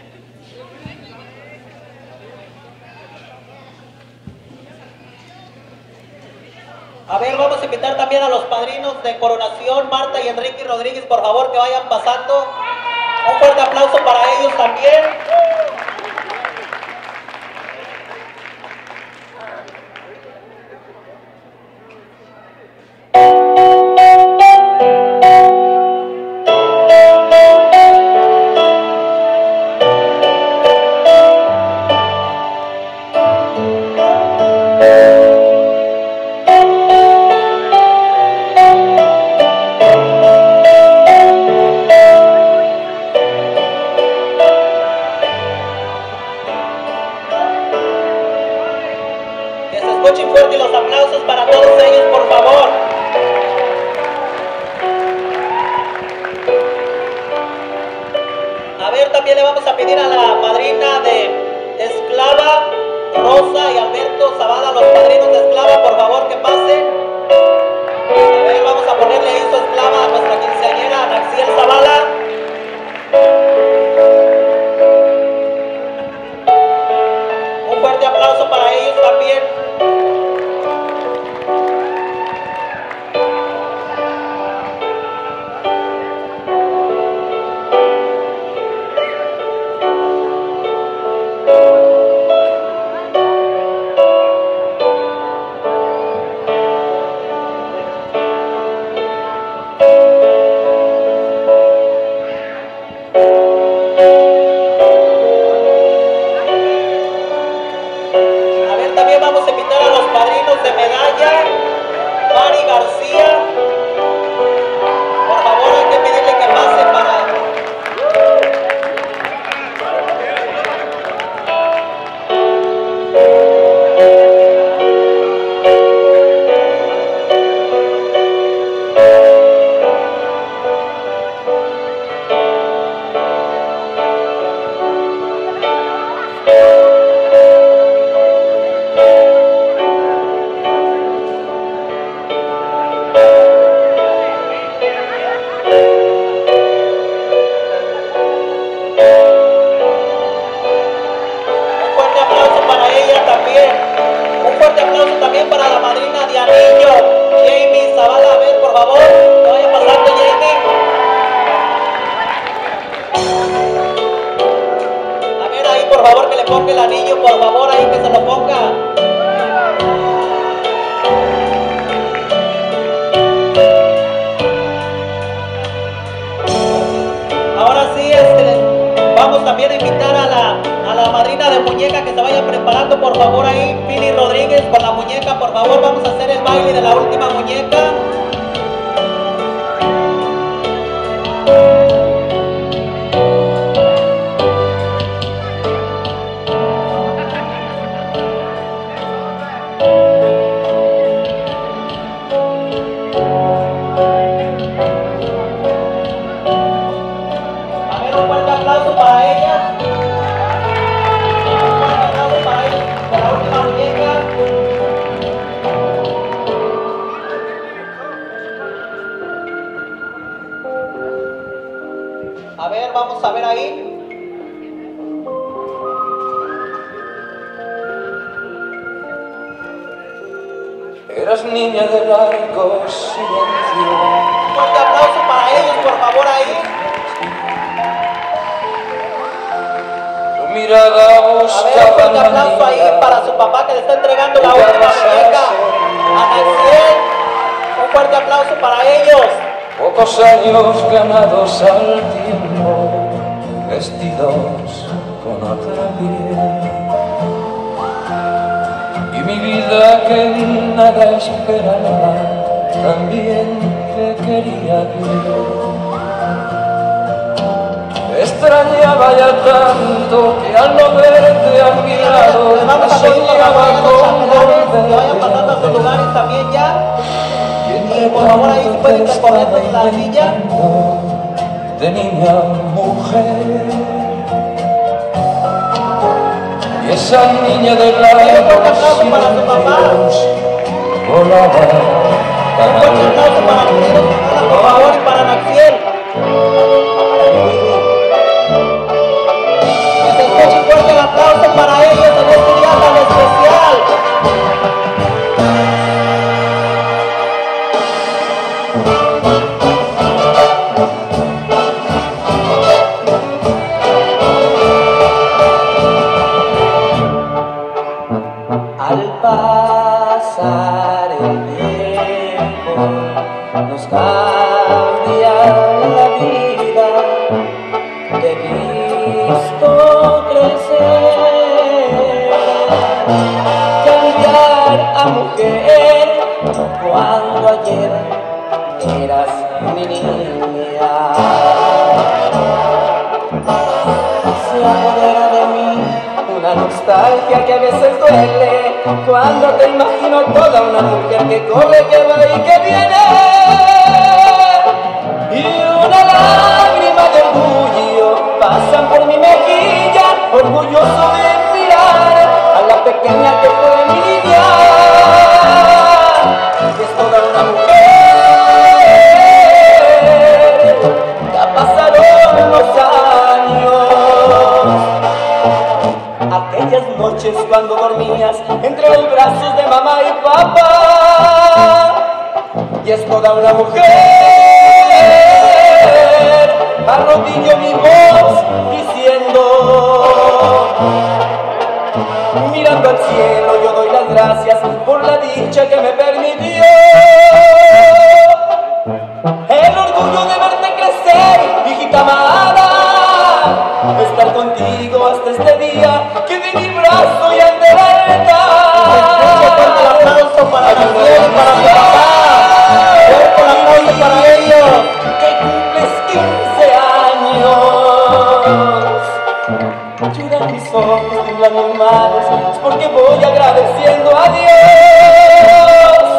J: A ver, vamos a invitar también a los padrinos de coronación, Marta y Enrique Rodríguez, por favor, que vayan pasando. Un fuerte aplauso para ellos también.
A: Eras niña de largo silencio.
J: Un fuerte aplauso para ellos, por favor, ahí.
A: Tu mirada buscaba.
J: A ver, un fuerte aplauso ahí para su papá que le está entregando la última muñeca a Naxiel. Un fuerte aplauso para ellos.
A: Pocos años ganados al tiempo, vestidos con otra piel. Y mi vida que nada esperaba, también te quería bien. Extrañaba ya tanto que al no verte a mi lado
J: Vamos a pedir
A: soñaba
J: a
A: con
J: los chambelanes que vayan pasando a sus lugares también ya. Y por favor ahí si pueden recorrernos la silla.
A: De niña a mujer, y esa niña de la
J: Un fuerte aplauso para su papá.
A: volaba
J: Un fuerte aplauso para mi querido Fernanda, por favor, y para Maxiel. Que se escuche fuerte el aplauso para ellos en este día tan especial. Al pasar el tiempo nos cambia la vida, te he visto crecer, cambiar a mujer cuando ayer eras mi niña. Se apodera de mí una nostalgia que a veces duele cuando te imagino toda una mujer que corre, que va y que viene, y una lágrima de orgullo pasan por mi mejilla, orgulloso de mirar a la pequeña que fue mi niña. Y es toda una mujer, ya pasaron los años, aquellas noches cuando dormías entre los brazos de mamá y papá. Y es toda una mujer, arrodillo mi voz diciendo, mirando al cielo yo doy las gracias por la dicha que me permitió. El orgullo de verte crecer, hijita amada, estar contigo hasta este día que de mi brazo y ante la altar. Fuerte el aplauso para Maxiel y para su papá. Fuerte el aplauso para ellos. Que cumples quince años. Lloran mis ojos, tiemblan mis manos, es porque voy agradeciendo a Dios.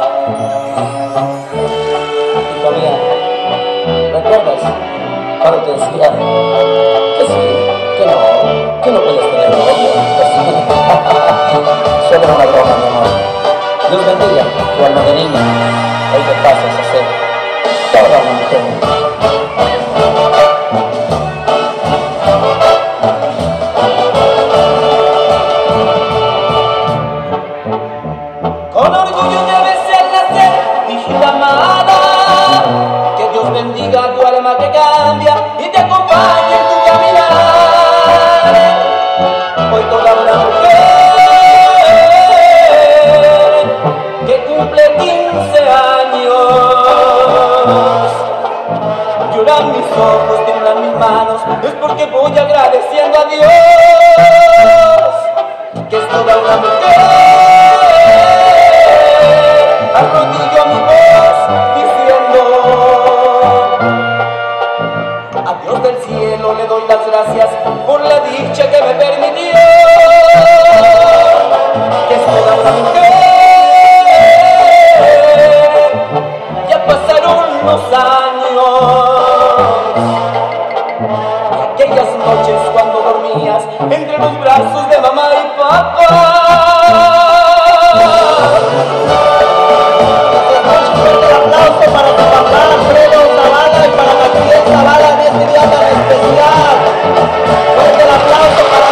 J: Hija mía, ¿recuerdas cuando te decía que sí, que no, que no puedes tener novio? Solo era una broma, mi amor. Dios bendiga tu alma de niña. Hoy te pasas a ser toda una mujer. Con orgullo te besé al nacer, hijita amada, que Dios bendiga tu alma que cambia y te acompañe en tu caminar. Hoy toda una mujer que cumple quince años. Lloran mis ojos, tiemblan mis manos, es porque voy agradeciendo a Dios, que es toda una mujer. Arrodillo mi voz diciendo, a Dios del cielo le doy las gracias por la dicha que me permitió, que es toda una mujer. Ya pasaron los años, y aquellas noches cuando dormías entre los brazos de mamá y papá. Un aplauso para tu papá, Alfredo Zavala, y para Maxiel Zavala en este día tan especial. Fuerte el aplauso para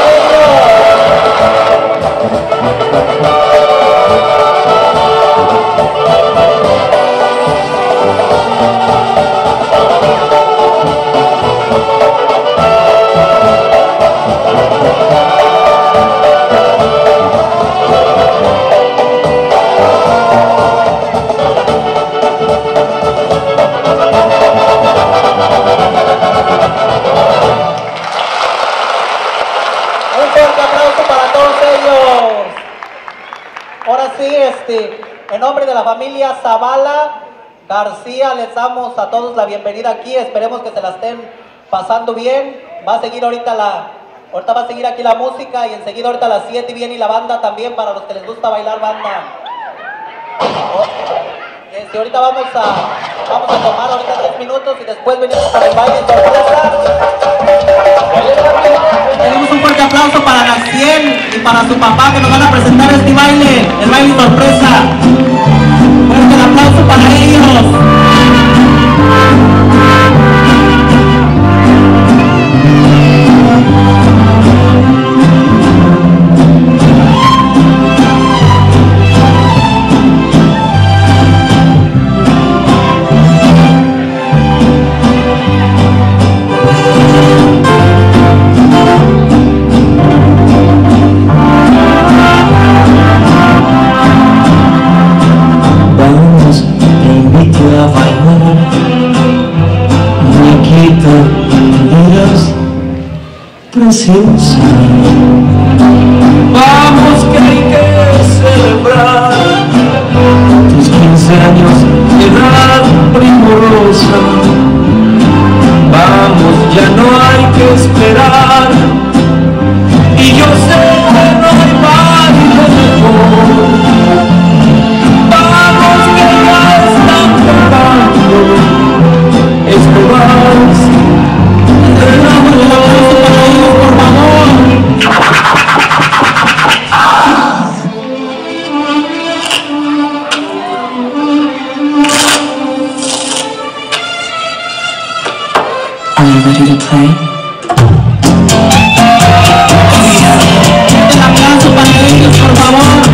J: ellos. familia Zavala García, les damos a todos la bienvenida aquí. Esperemos que se la estén pasando bien. Va a seguir ahorita la, ahorita va a seguir aquí la música y enseguida ahorita a las siete viene y la banda también para los que les gusta bailar banda. Este, ahorita vamos a, vamos a tomar ahorita tres minutos y después venimos para el baile sorpresa. Tenemos un fuerte aplauso para Naxiel y para su papá que nos van a presentar este baile, el baile sorpresa. Fuerte el aplauso para ellos.
K: A bailar, muñequita, miras preciosa. Vamos que hay que celebrar tus quince años de edad primorosa. Vamos, ya no hay que esperar, y yo sé que no hay baile mejor. Vamos que ya están tocando este vals del amor, por favor. Are you ready to play?
J: Un aplauso para ellos, por favor.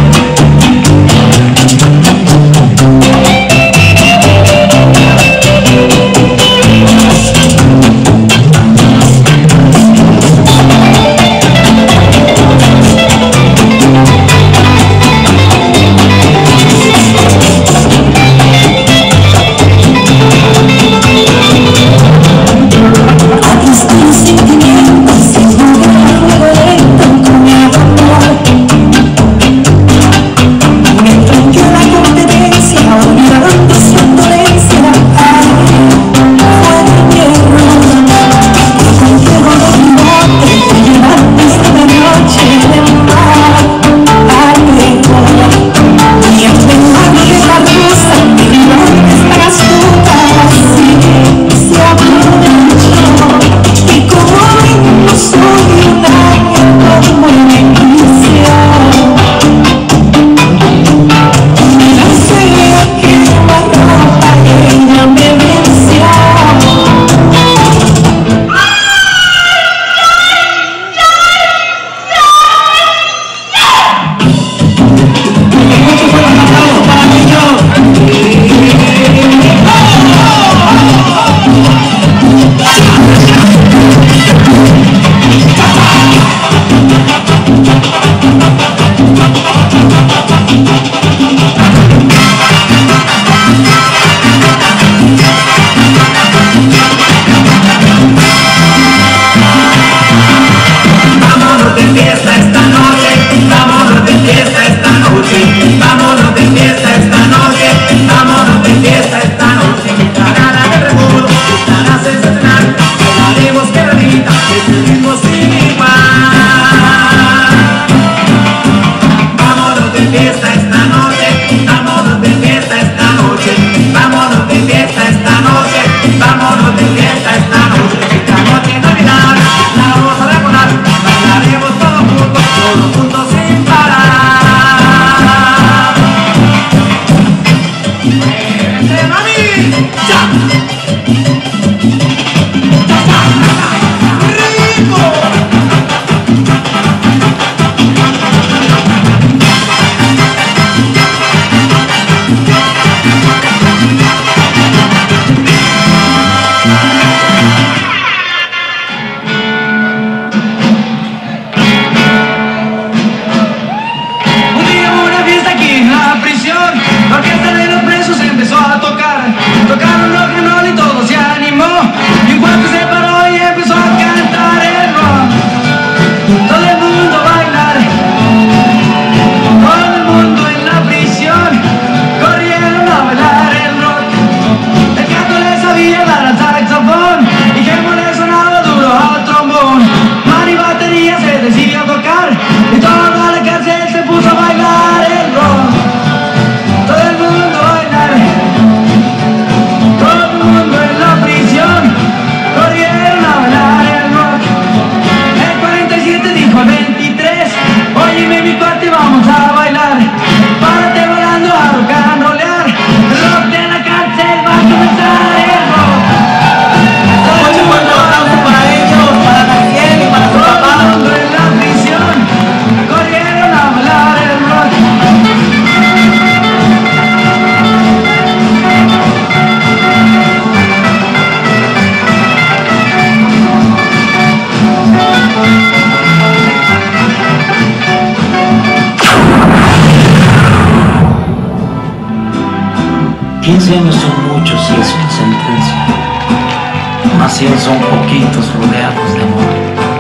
K: quince años son muchos y es una sentencia, mas cien son poquitos rodeados de amor.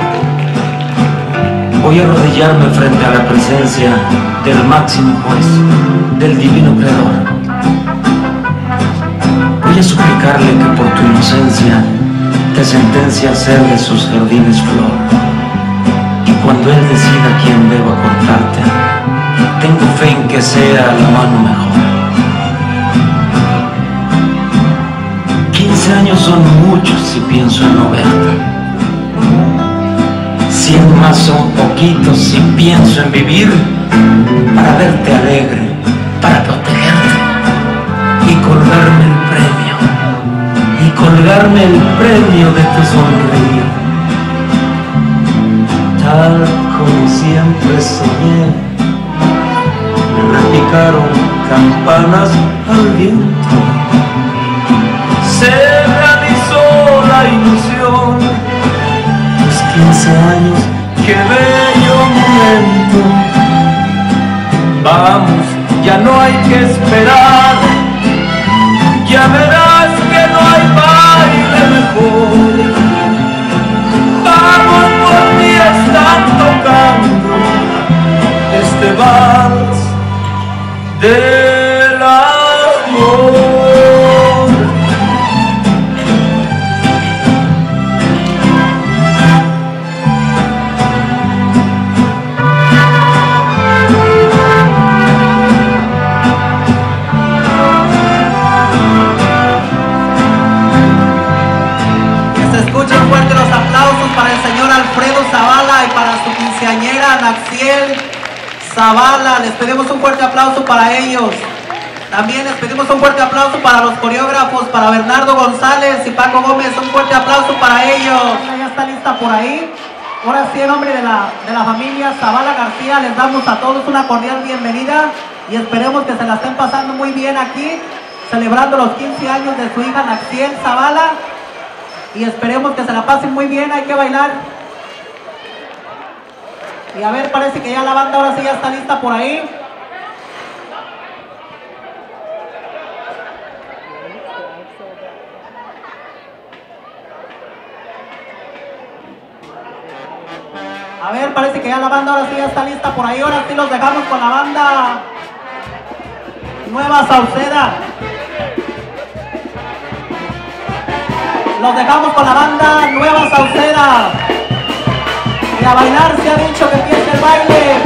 K: Voy a arrodillarme frente a la presencia del máximo juez, del divino creador. Voy a suplicarle que por tu inocencia te sentencia a ser de sus jardines flor. Y cuando él decida quién deba cortarte, tengo fe en que sea la mano mejor. Quince años son muchos si pienso en no verte. Cien más son poquitos si pienso en vivir para verte alegre, para protegerte y colgarme el premio, y colgarme el premio de tu sonreír. Tal como siempre soñé, me repicaron campanas al viento. Se realizó la ilusión, tus quince años, qué bello momento. Vamos, ya no hay que esperar, ya verás que no hay baile mejor. Vamos, por mí están tocando este vals del amor.
J: Para el señor Alfredo Zavala y para su quinceañera Naxiel Zavala. Les pedimos un fuerte aplauso para ellos. También les pedimos un fuerte aplauso para los coreógrafos, para Bernardo González y Paco Gómez. Un fuerte aplauso para ellos. Ya está lista por ahí. Ahora sí, en nombre de la, de la familia Zavala García, les damos a todos una cordial bienvenida y esperemos que se la estén pasando muy bien aquí, celebrando los quince años de su hija Naxiel Zavala. Y esperemos que se la pasen muy bien, hay que bailar. Y a ver, parece que ya la banda ahora sí ya está lista por ahí. A ver, parece que ya la banda ahora sí ya está lista por ahí. Ahora sí los dejamos con la banda Nueva Sauceda. Los dejamos con la banda Nueva Sauceda. Y a bailar se ha dicho que empiece el baile.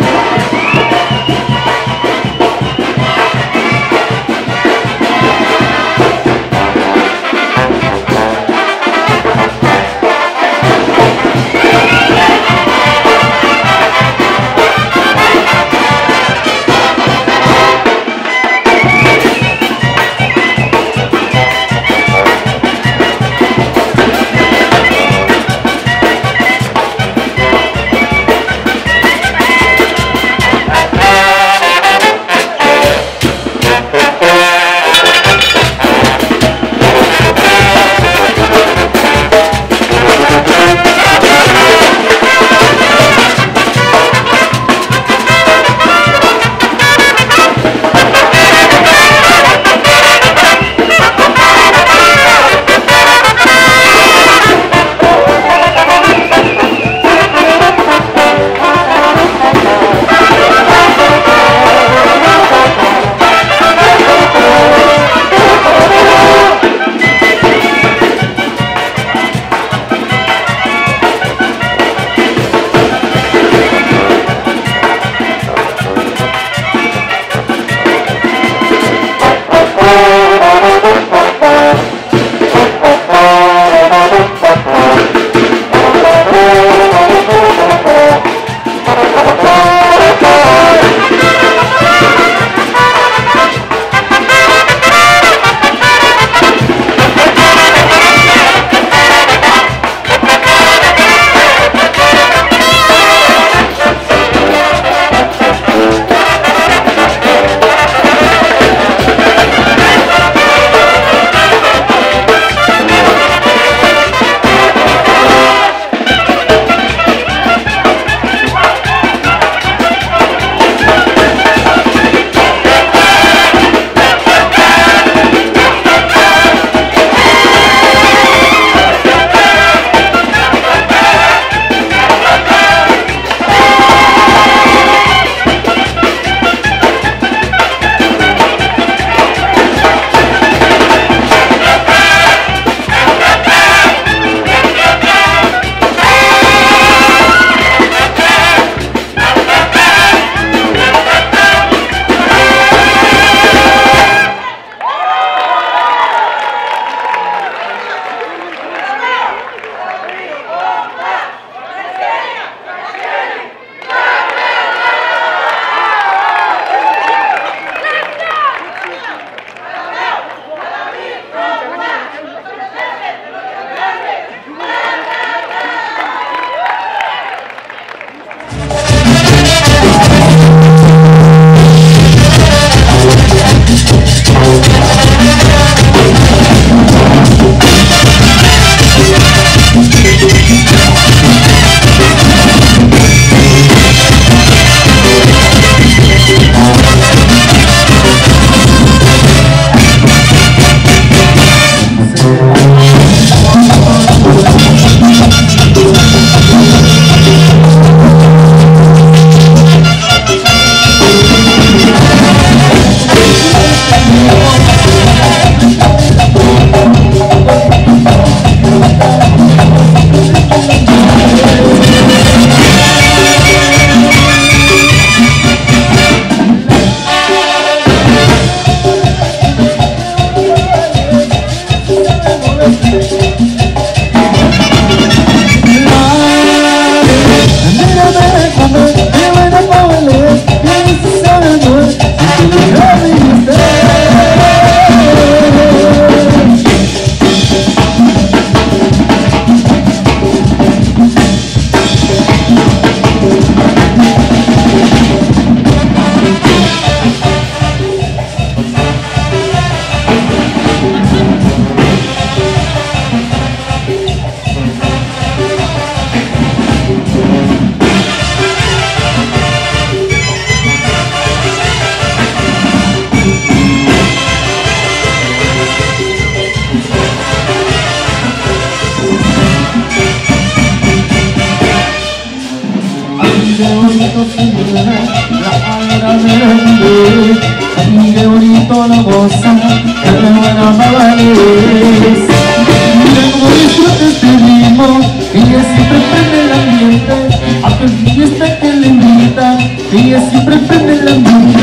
L: Ay, qué bonito la goza, qué buena babales. Mira cómo disfruta este ritmo, ella siempre prende el ambiente. A tu fiesta que le invita, ella siempre prende el ambiente.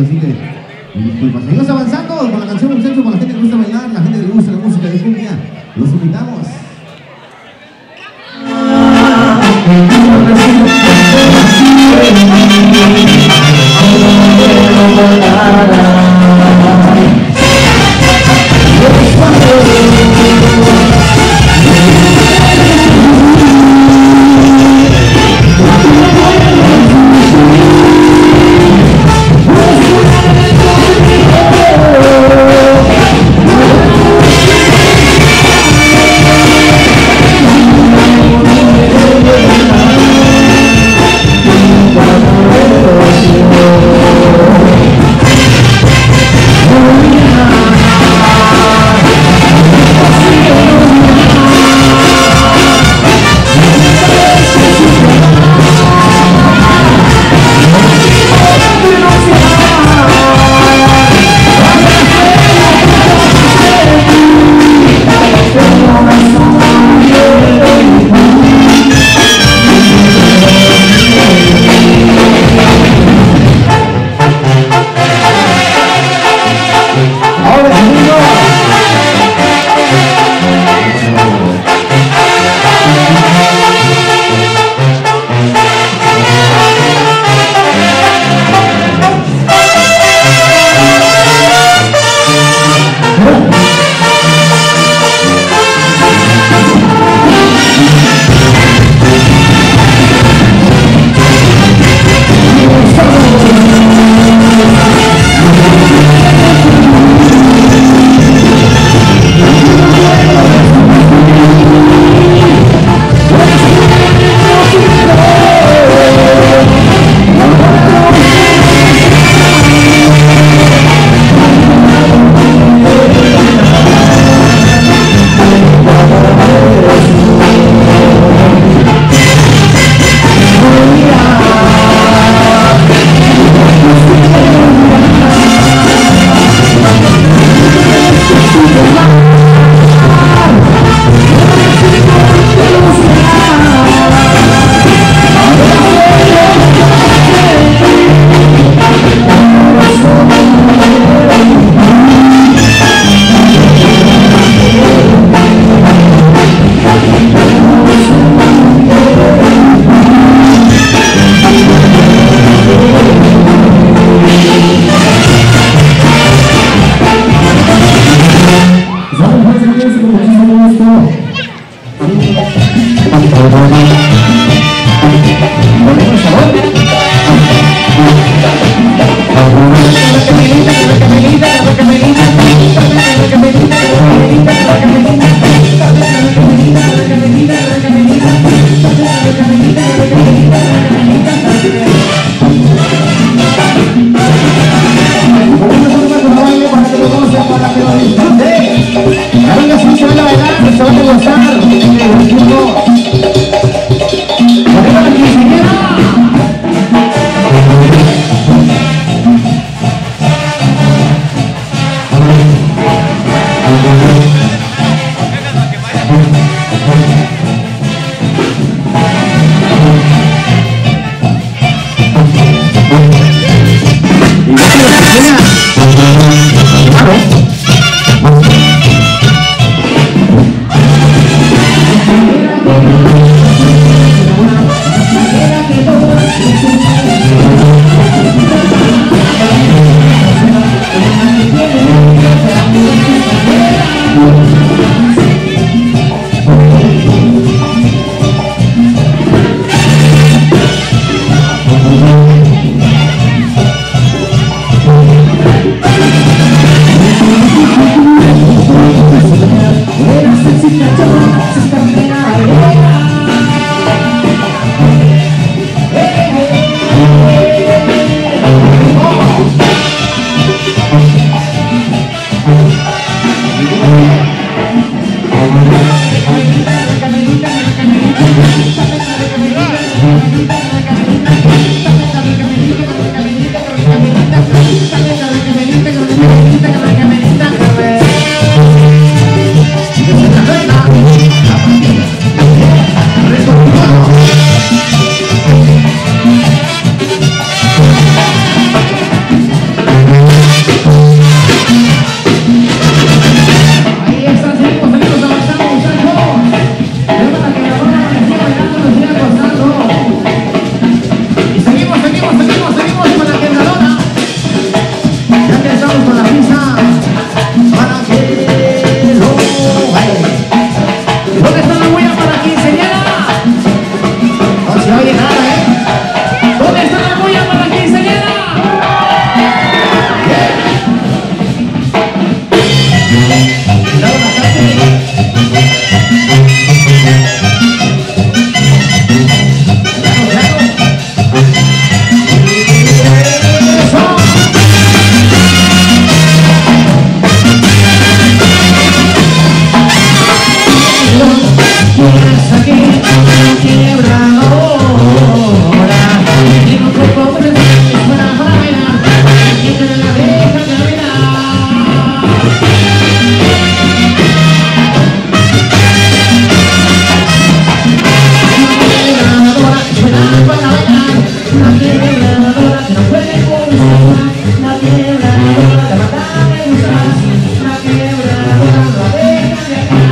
L: Seguimos avanzando con la canción, muchachos, con la gente que le gusta bailar, la gente que le gusta la música de cumbia. Los invitamos. Claro. tienes aquí una quebradora. Tengo un poco de es buena para bailar, y que la deja caminar. Una quebradora que no puede conversar, una quebradora que mata de usar, una quebradora no deja de acá.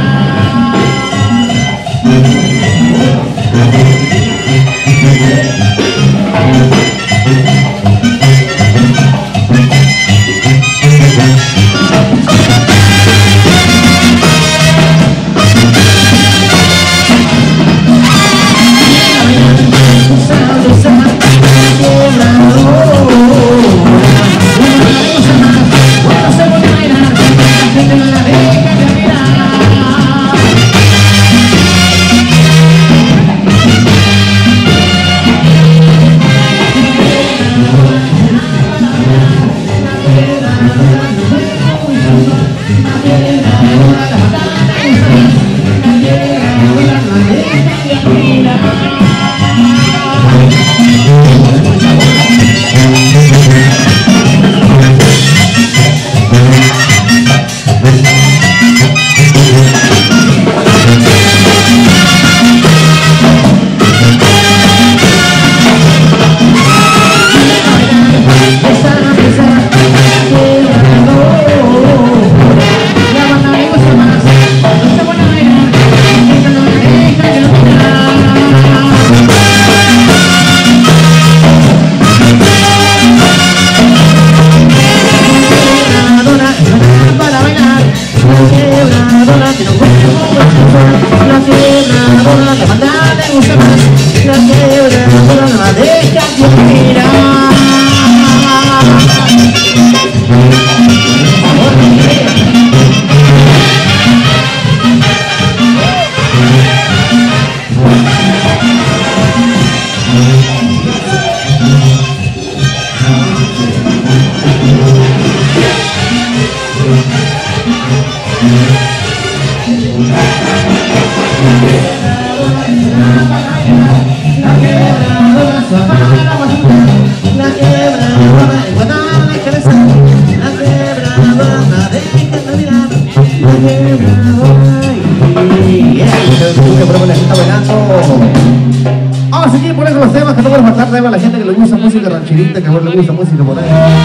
L: Vamos a seguir poniendo los temas que no van a faltar a la gente que le gusta música rancherita, que a vos le gusta música por ahí.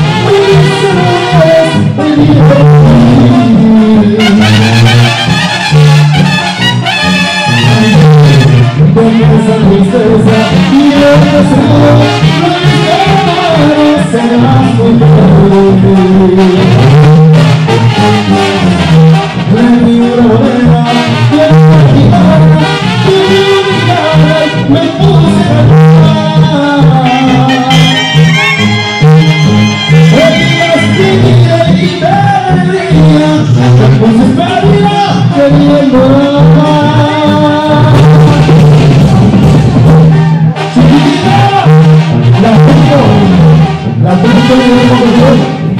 M: Me puse a llorar. Ella sigue y me alegría, entonces perdida queriendo llorar. Chiquita, la tengo, la tengo y no puedo llorar.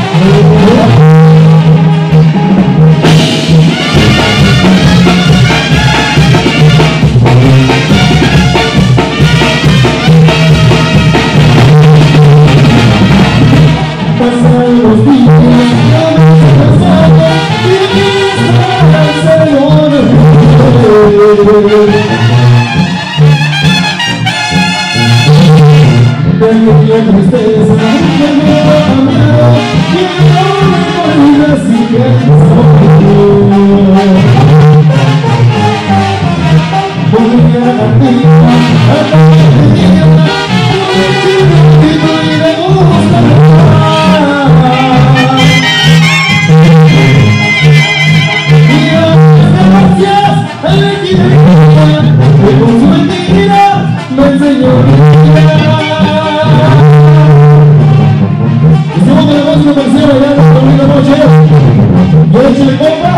M: Pasan los días, no me se pasaba, y estaba el Señor. Tengo la tristeza, que me ha cambiado, y no me olvidas si pienso. Voy a la tierra, a la tierra, un chiquitito y me gusta. Que con su mentira me enseñó a mirar. Hicimos un negocio comercial allá en la primera noche. Yo le eché compra.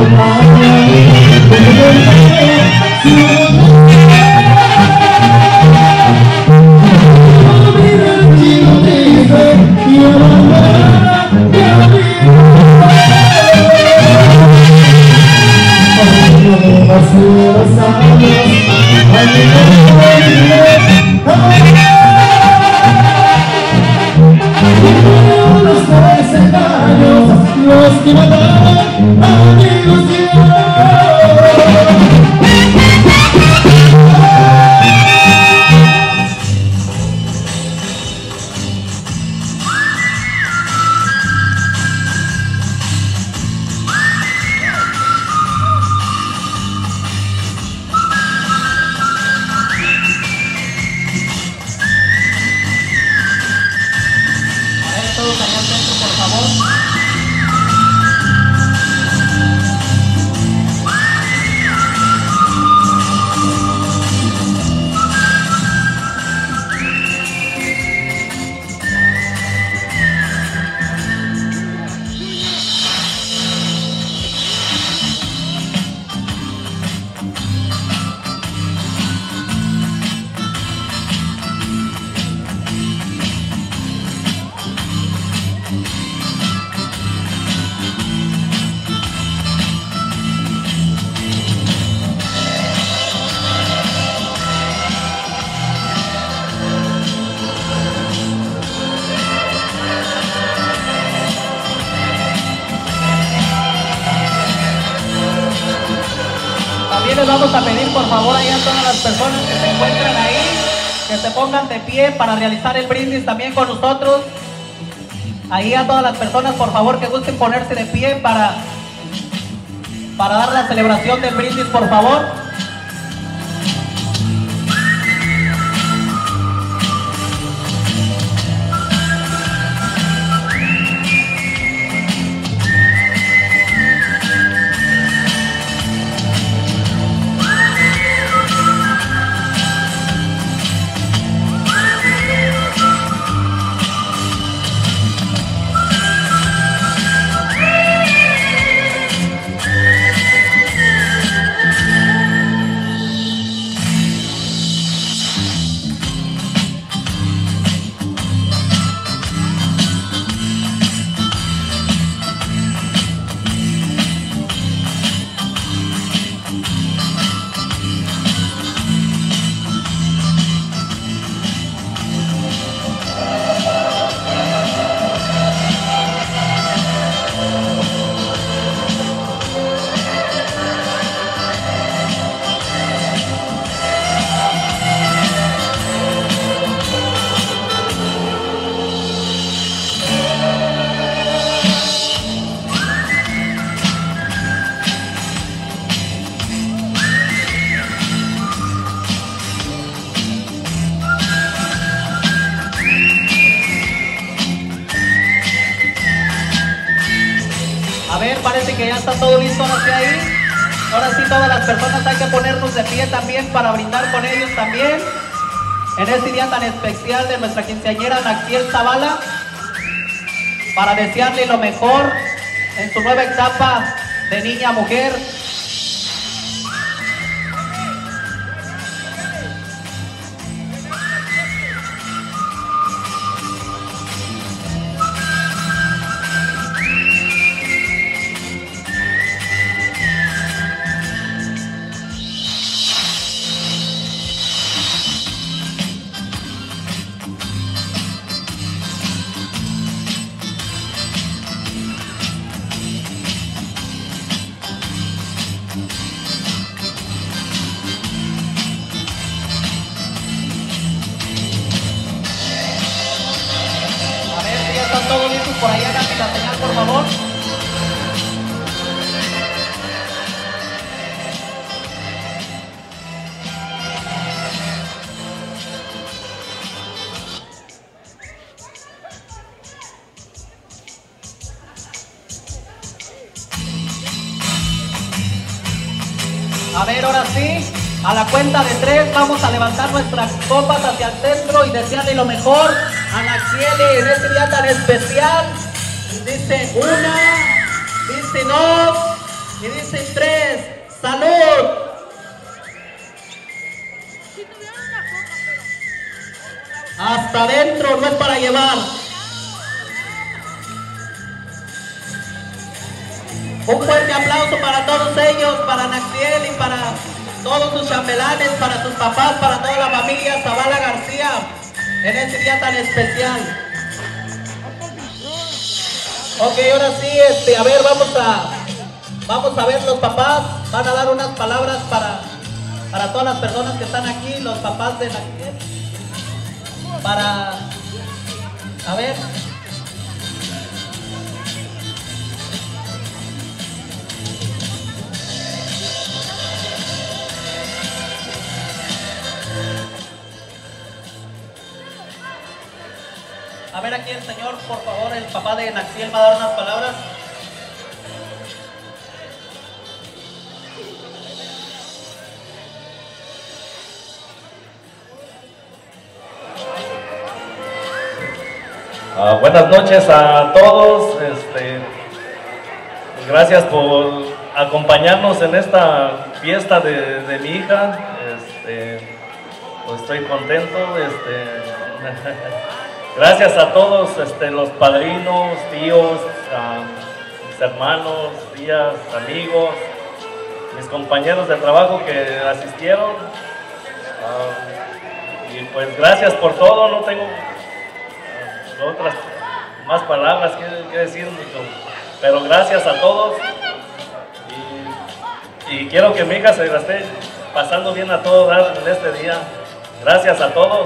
M: Los que mataron a mi ilusión.
J: Les vamos a pedir por favor ahí a todas las personas que se encuentran ahí que se pongan de pie para realizar el brindis también con nosotros. Ahí a todas las personas por favor que gusten ponerse de pie para, para dar la celebración del brindis, por favor. Parece que ya está todo listo ahora sí ahí. Ahora sí todas las personas hay que ponernos de pie también para brindar con ellos también. En este día tan especial de nuestra quinceañera Naxiel Zavala. Para desearle lo mejor en su nueva etapa de niña a mujer. Todos listos por ahí, háganme la señal por favor. A ver, ahora sí, a la cuenta de tres vamos a levantar nuestras copas hacia el centro y desearle lo mejor a Naxiel en este día tan especial. Dice una, dice dos y dice quince y tres. ¡Salud! Hasta adentro, no es para llevar. Un fuerte aplauso para todos ellos, para Naxiel y para todos sus chambelanes, para sus papás, para toda la familia Zavala García, en este día tan especial. Ok, ahora sí, este, a ver, vamos a, vamos a ver los papás, van a dar unas palabras para, para todas las personas que están aquí, los papás de Naxiel, para, a ver. A ver aquí el señor, por favor, el papá de Naxiel va a dar unas palabras.
D: Uh, buenas noches a todos, este, gracias por acompañarnos en esta fiesta de, de mi hija. Este, pues estoy contento. Este, gracias a todos este, los padrinos, tíos, uh, mis hermanos, tías, amigos, mis compañeros de trabajo que asistieron. Uh, y pues gracias por todo, no tengo uh, otras más palabras que, que decir, pero gracias a todos. Y, y quiero que mi hija se la esté pasando bien a todo dar en este día. Gracias a todos.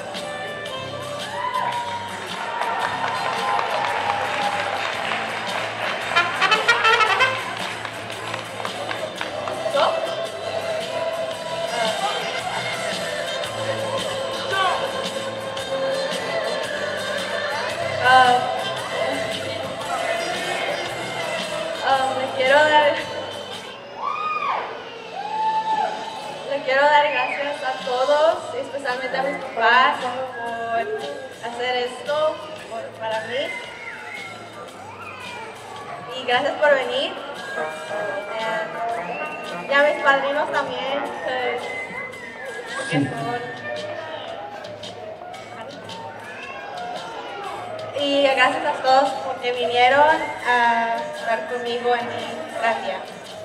G: Uh, um, le quiero dar le quiero dar gracias a todos, especialmente a mis papás por hacer esto por, para mí, y gracias por venir, and, y a mis padrinos también, que, que son. Y gracias a todos porque vinieron a estar conmigo en mi gracia.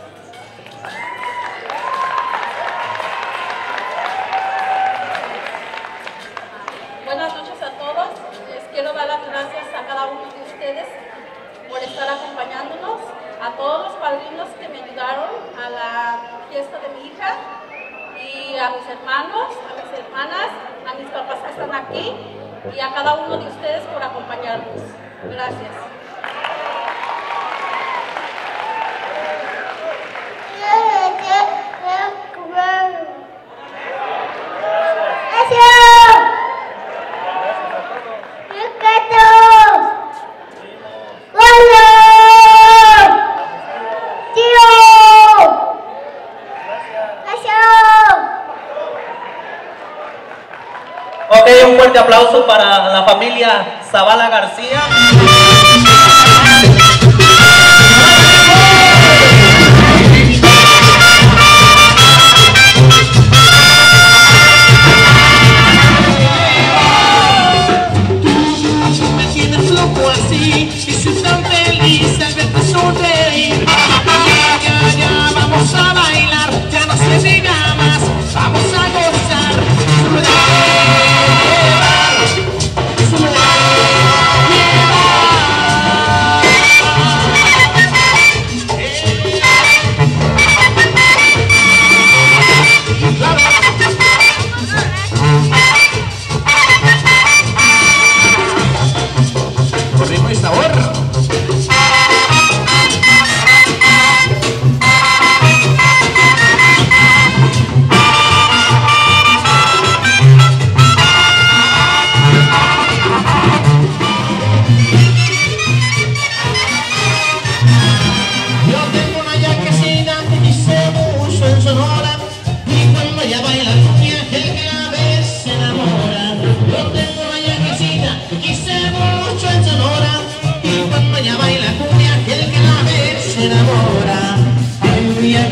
E: Buenas noches a todos. Les quiero dar las gracias a cada uno de ustedes por estar acompañándonos, a todos los padrinos que me ayudaron a la fiesta de mi hija, y a mis hermanos, a mis hermanas, a mis papás que están aquí, y a cada uno de ustedes por acompañarnos. Gracias.
J: Ok, un fuerte aplauso para la familia Zavala García.
H: Me tienes loco así, y soy tan feliz al verte sonreír. Ya, ya, ya, vamos a bailar, ya no se diga más, vamos a gozar. Llevar, llevar.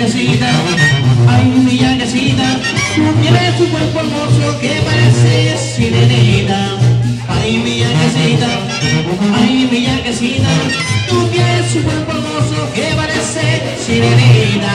H: yaquecita, ay mi yaquecita, tú tienes un cuerpo hermoso que parece sirenita. Ay mi yaquecita, ay mi yaquecita, tú tienes un cuerpo hermoso que parece sirenita.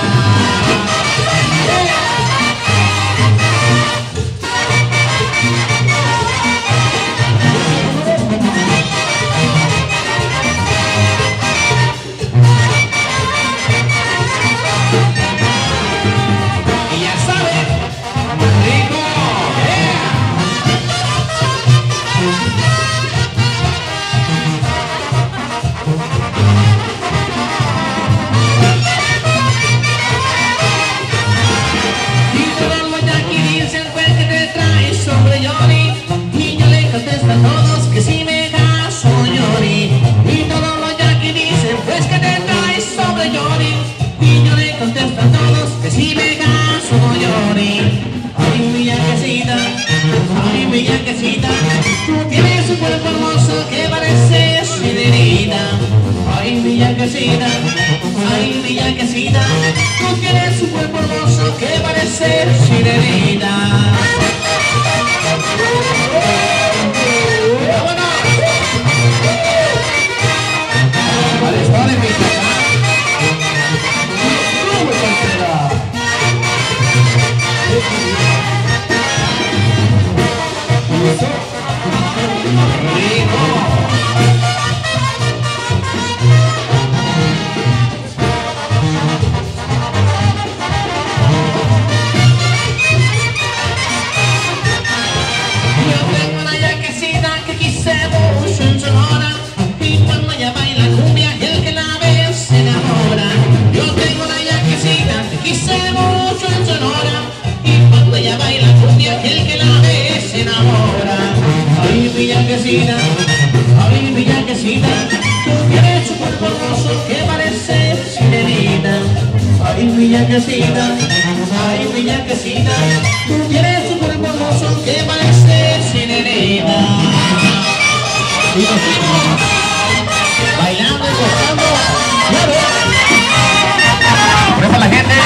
H: A todos que si me caso Johnny, y todos los yaquis dicen pues que te traes sobre Johnny, y yo le contesto a todos que si me caso Johnny. Ay mi yaquecita, ay mi yaquecita, tú tienes un cuerpo hermoso que parece sirenita. Ay mi yaquecita, ay mi yaquecita, tú tienes un cuerpo hermoso que parece sirenita. Ay mi yaquecita, tú tienes un cuerpo hermoso que parece sirenita. Ay mi yaquecita, ay mi yaquecita, tú tienes un cuerpo hermoso que parece sirenita. Y nos fuimos bailando y gozando. Por eso la gente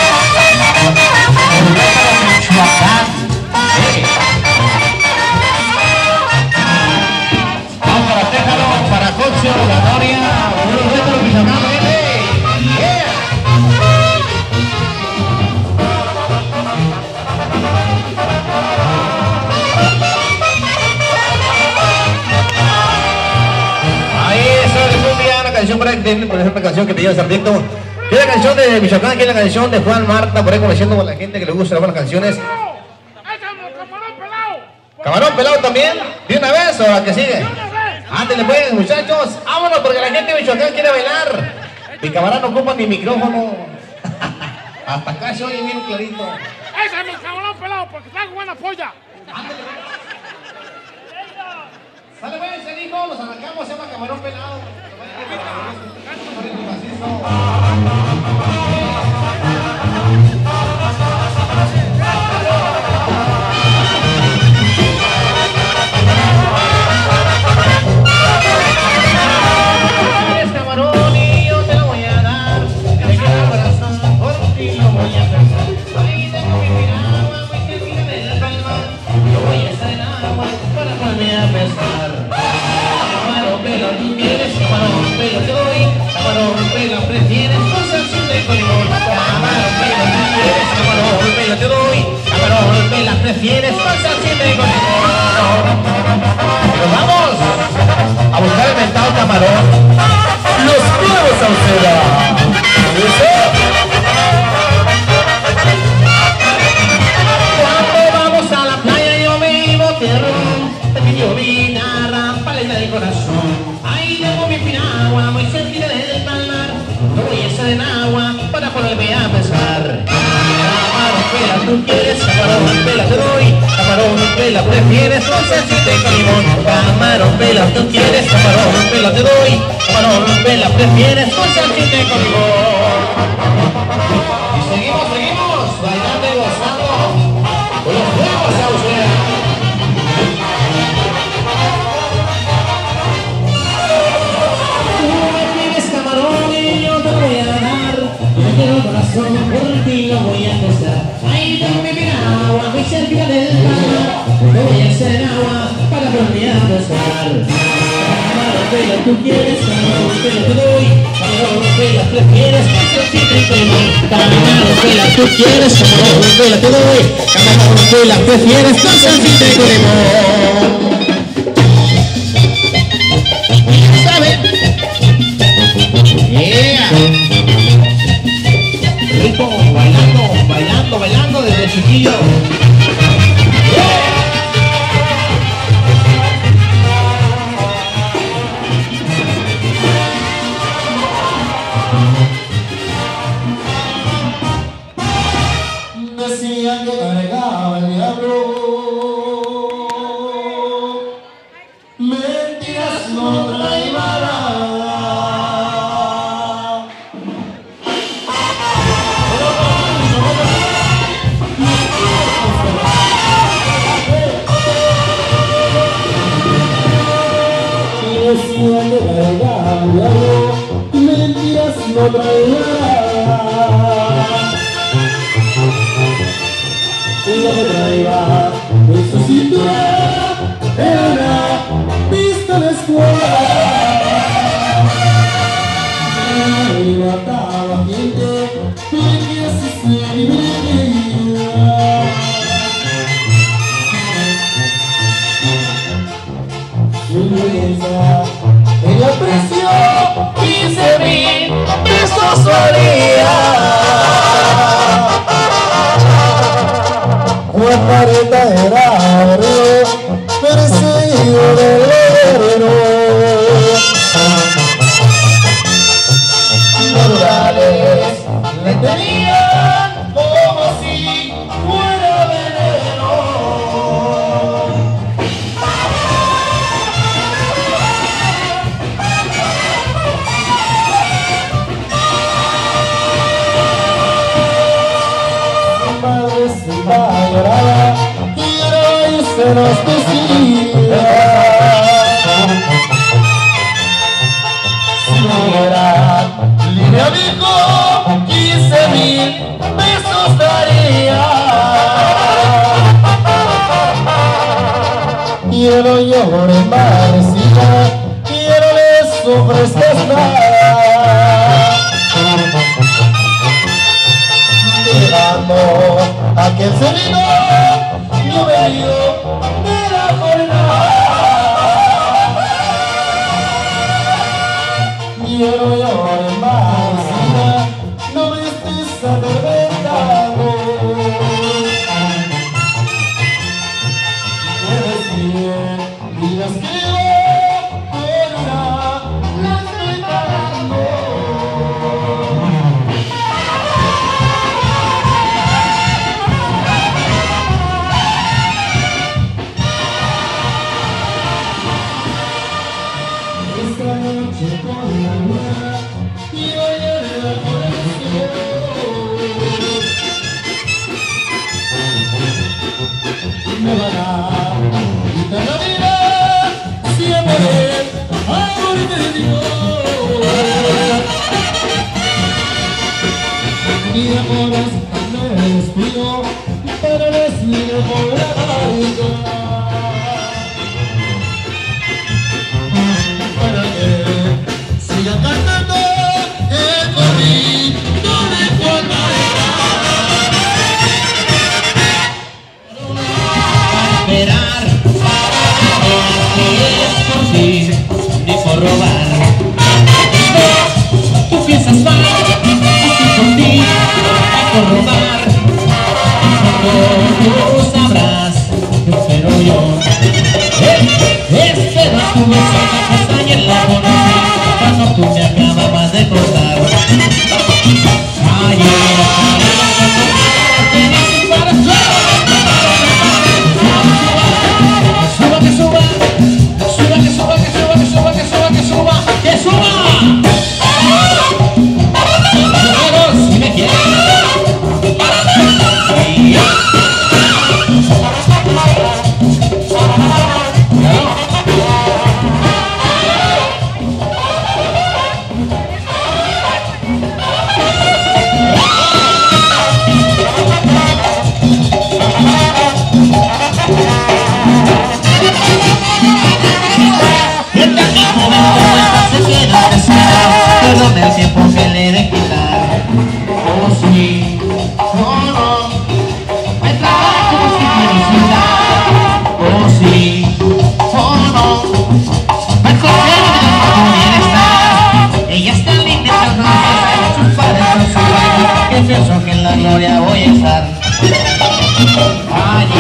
H: para Coxio, la Noria, unos retros Michoacán, yeah. Ahí está de cumbia, una canción para que por ejemplo, canción que te lleva Sardiento. ¿Qué es la canción de Michoacán? ¿Qué es la canción de Juan Marta? Por ahí conociendo con la gente que le gusta las buenas canciones. Camarón pelado también, de una vez o la que sigue. Ándale pues muchachos, vámonos porque la gente de Michoacán quiere bailar. Mi camarón no ocupa ni micrófono. Hasta acá se oye bien clarito.
N: Ese es mi camarón pelado porque traigo buena polla.
H: Ándale. Sale pues, ese hijo, los arrancamos, se llama camarón pelado. ¿Prefieres pasar siempre con el Nos vamos a buscar el mentado camarón. Los nuevos Sauceda. Cuando vamos a la playa yo vivo terrón, porque yo vine a ramparle del corazón. Ahí tengo mi piragua muy cerquita del palmar. No voy a estar en agua para ponerme a pescar. Pela, tú quieres, camarón, pela, te doy. Camarón, pela, prefieres con salsita y con limón. Camarón, pela, tú quieres, camarón, pela, te doy. Camarón, pela, prefieres con salsita y con limón. Y seguimos, seguimos, bailando y gozando con los nuevos Sauceda. Tú me pides camarón y yo te voy a dar. Yo quiero corazón. corazón, por ti lo voy a gozar. Ahí tengo mi piragua, muy cerca del mar. Me voy a hacer agua para volver a gozar. Camarón, vela, tú quieres, camarón, vela, te doy. Camarón, vela, prefieres, calzoncito y te doy. Camarón, vela, tú quieres, camarón, vela, te doy. Camarón, vela, prefieres, calzoncito y te doy. ¿Saben? Yeah. Rico, bailando, bailando, bailando desde chiquillo. Yeah.
M: Decían que cargaba el diablo, mentiras no traía nada. Decían que cargaba el diablo, mentiras no traía nada. Lo que traía en su cintura era una pistola escuela. Y mataba gente porque así se divertía. Su belleza ella apreció quince mil pesos valía. Juan Mareta era obrero, perseguido del obrero. Naturales le tenían como si fuera veneno. Su madre, su madre lloraba y era y se nos decía. Si era libre amigo, quince mil pesos daría. Y yo no llore, madrecita, y yo no le ofrezcas nada. Llegando aquel servidor, yo venido de la jornada. Y yo no llore, madrecita, no me estés atormentando. Puedes bien, miras que yo por una la estoy pagando. Esta noche con la luna y bañaré la corazón. Me van a quitar la vida siempre amor de Dios. Mi amor me despido para decir por la vida. Para que sigan cantando el corrido de Juan Mareta.
H: Esperar, ni escondir, ni por robar. No, tú piensas mal, escondí, ni por robar. No, tú sabrás, pero yo eh, espero tu beso, la pestaña en la conocí cuando tú me acababas de contar. Ayer, ayer, para suba, que suba, suba, que suba, que suba, que suba, que suba, que suba, que suba. Si me quieres, memoria voy a estar. Ay,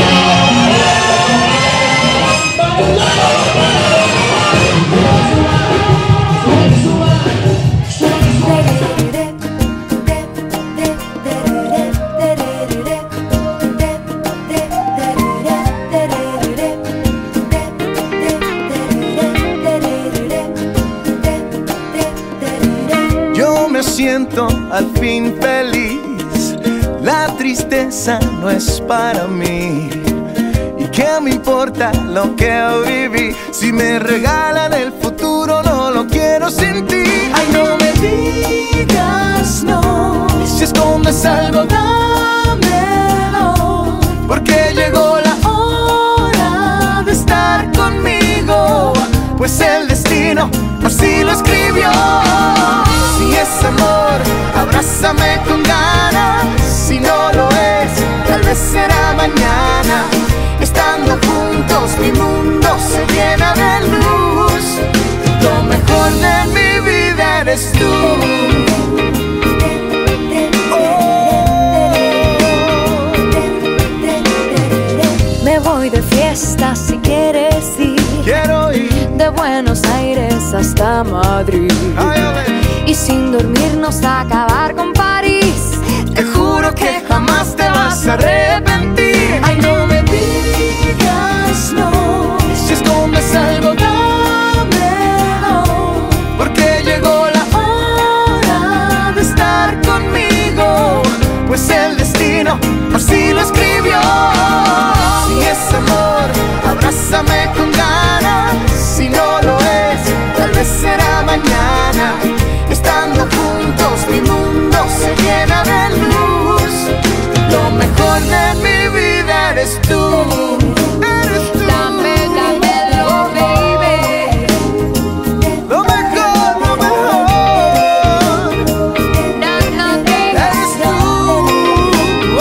O: yo me siento al fin feliz. La tristeza no es para mí. ¿Y qué me importa lo que viví? Si me regalan el futuro, no lo quiero sin ti. Ay, no me digas no. Si escondes algo, dámelo. Porque llegó la hora de estar conmigo. Pues el destino así lo escribió. Si es amor, abrázame con ganas. Si no lo es, tal vez será mañana. Estando juntos mi mundo se llena de luz. Lo mejor de mi vida eres tú.
P: Me voy de fiesta si quieres ir.
O: Quiero ir
P: de Buenos Aires hasta Madrid.
O: Ay, a ver.
P: Y sin dormirnos a acabar con París.
O: Te juro que jamás te vas a arrepentir. Ay, no me digas no. Si escondes algo, dámelo. Porque llegó la hora de estar conmigo. Pues el destino así lo escribió. Si es amor, abrázame con ganas. Si no lo es, tal vez será mañana. Estando juntos mi mundo se llena de luz. Lo mejor de mi vida eres tú. Eres tú.
P: Dame, dámelo, baby.
O: Lo mejor, lo mejor.
P: No, no digas
O: Eres tú. Oh,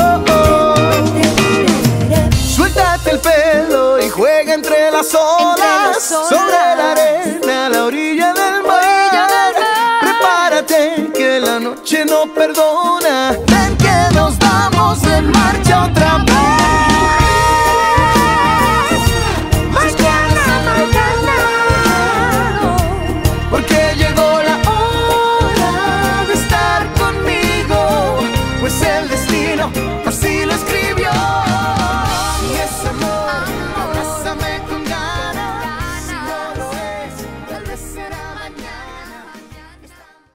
O: oh. Suéltate el pelo y juega entre las olas. Sobre la arena, a la orilla del mar. Prepárate que la noche no perdona. Ven que nos vamos de marcha otra vez.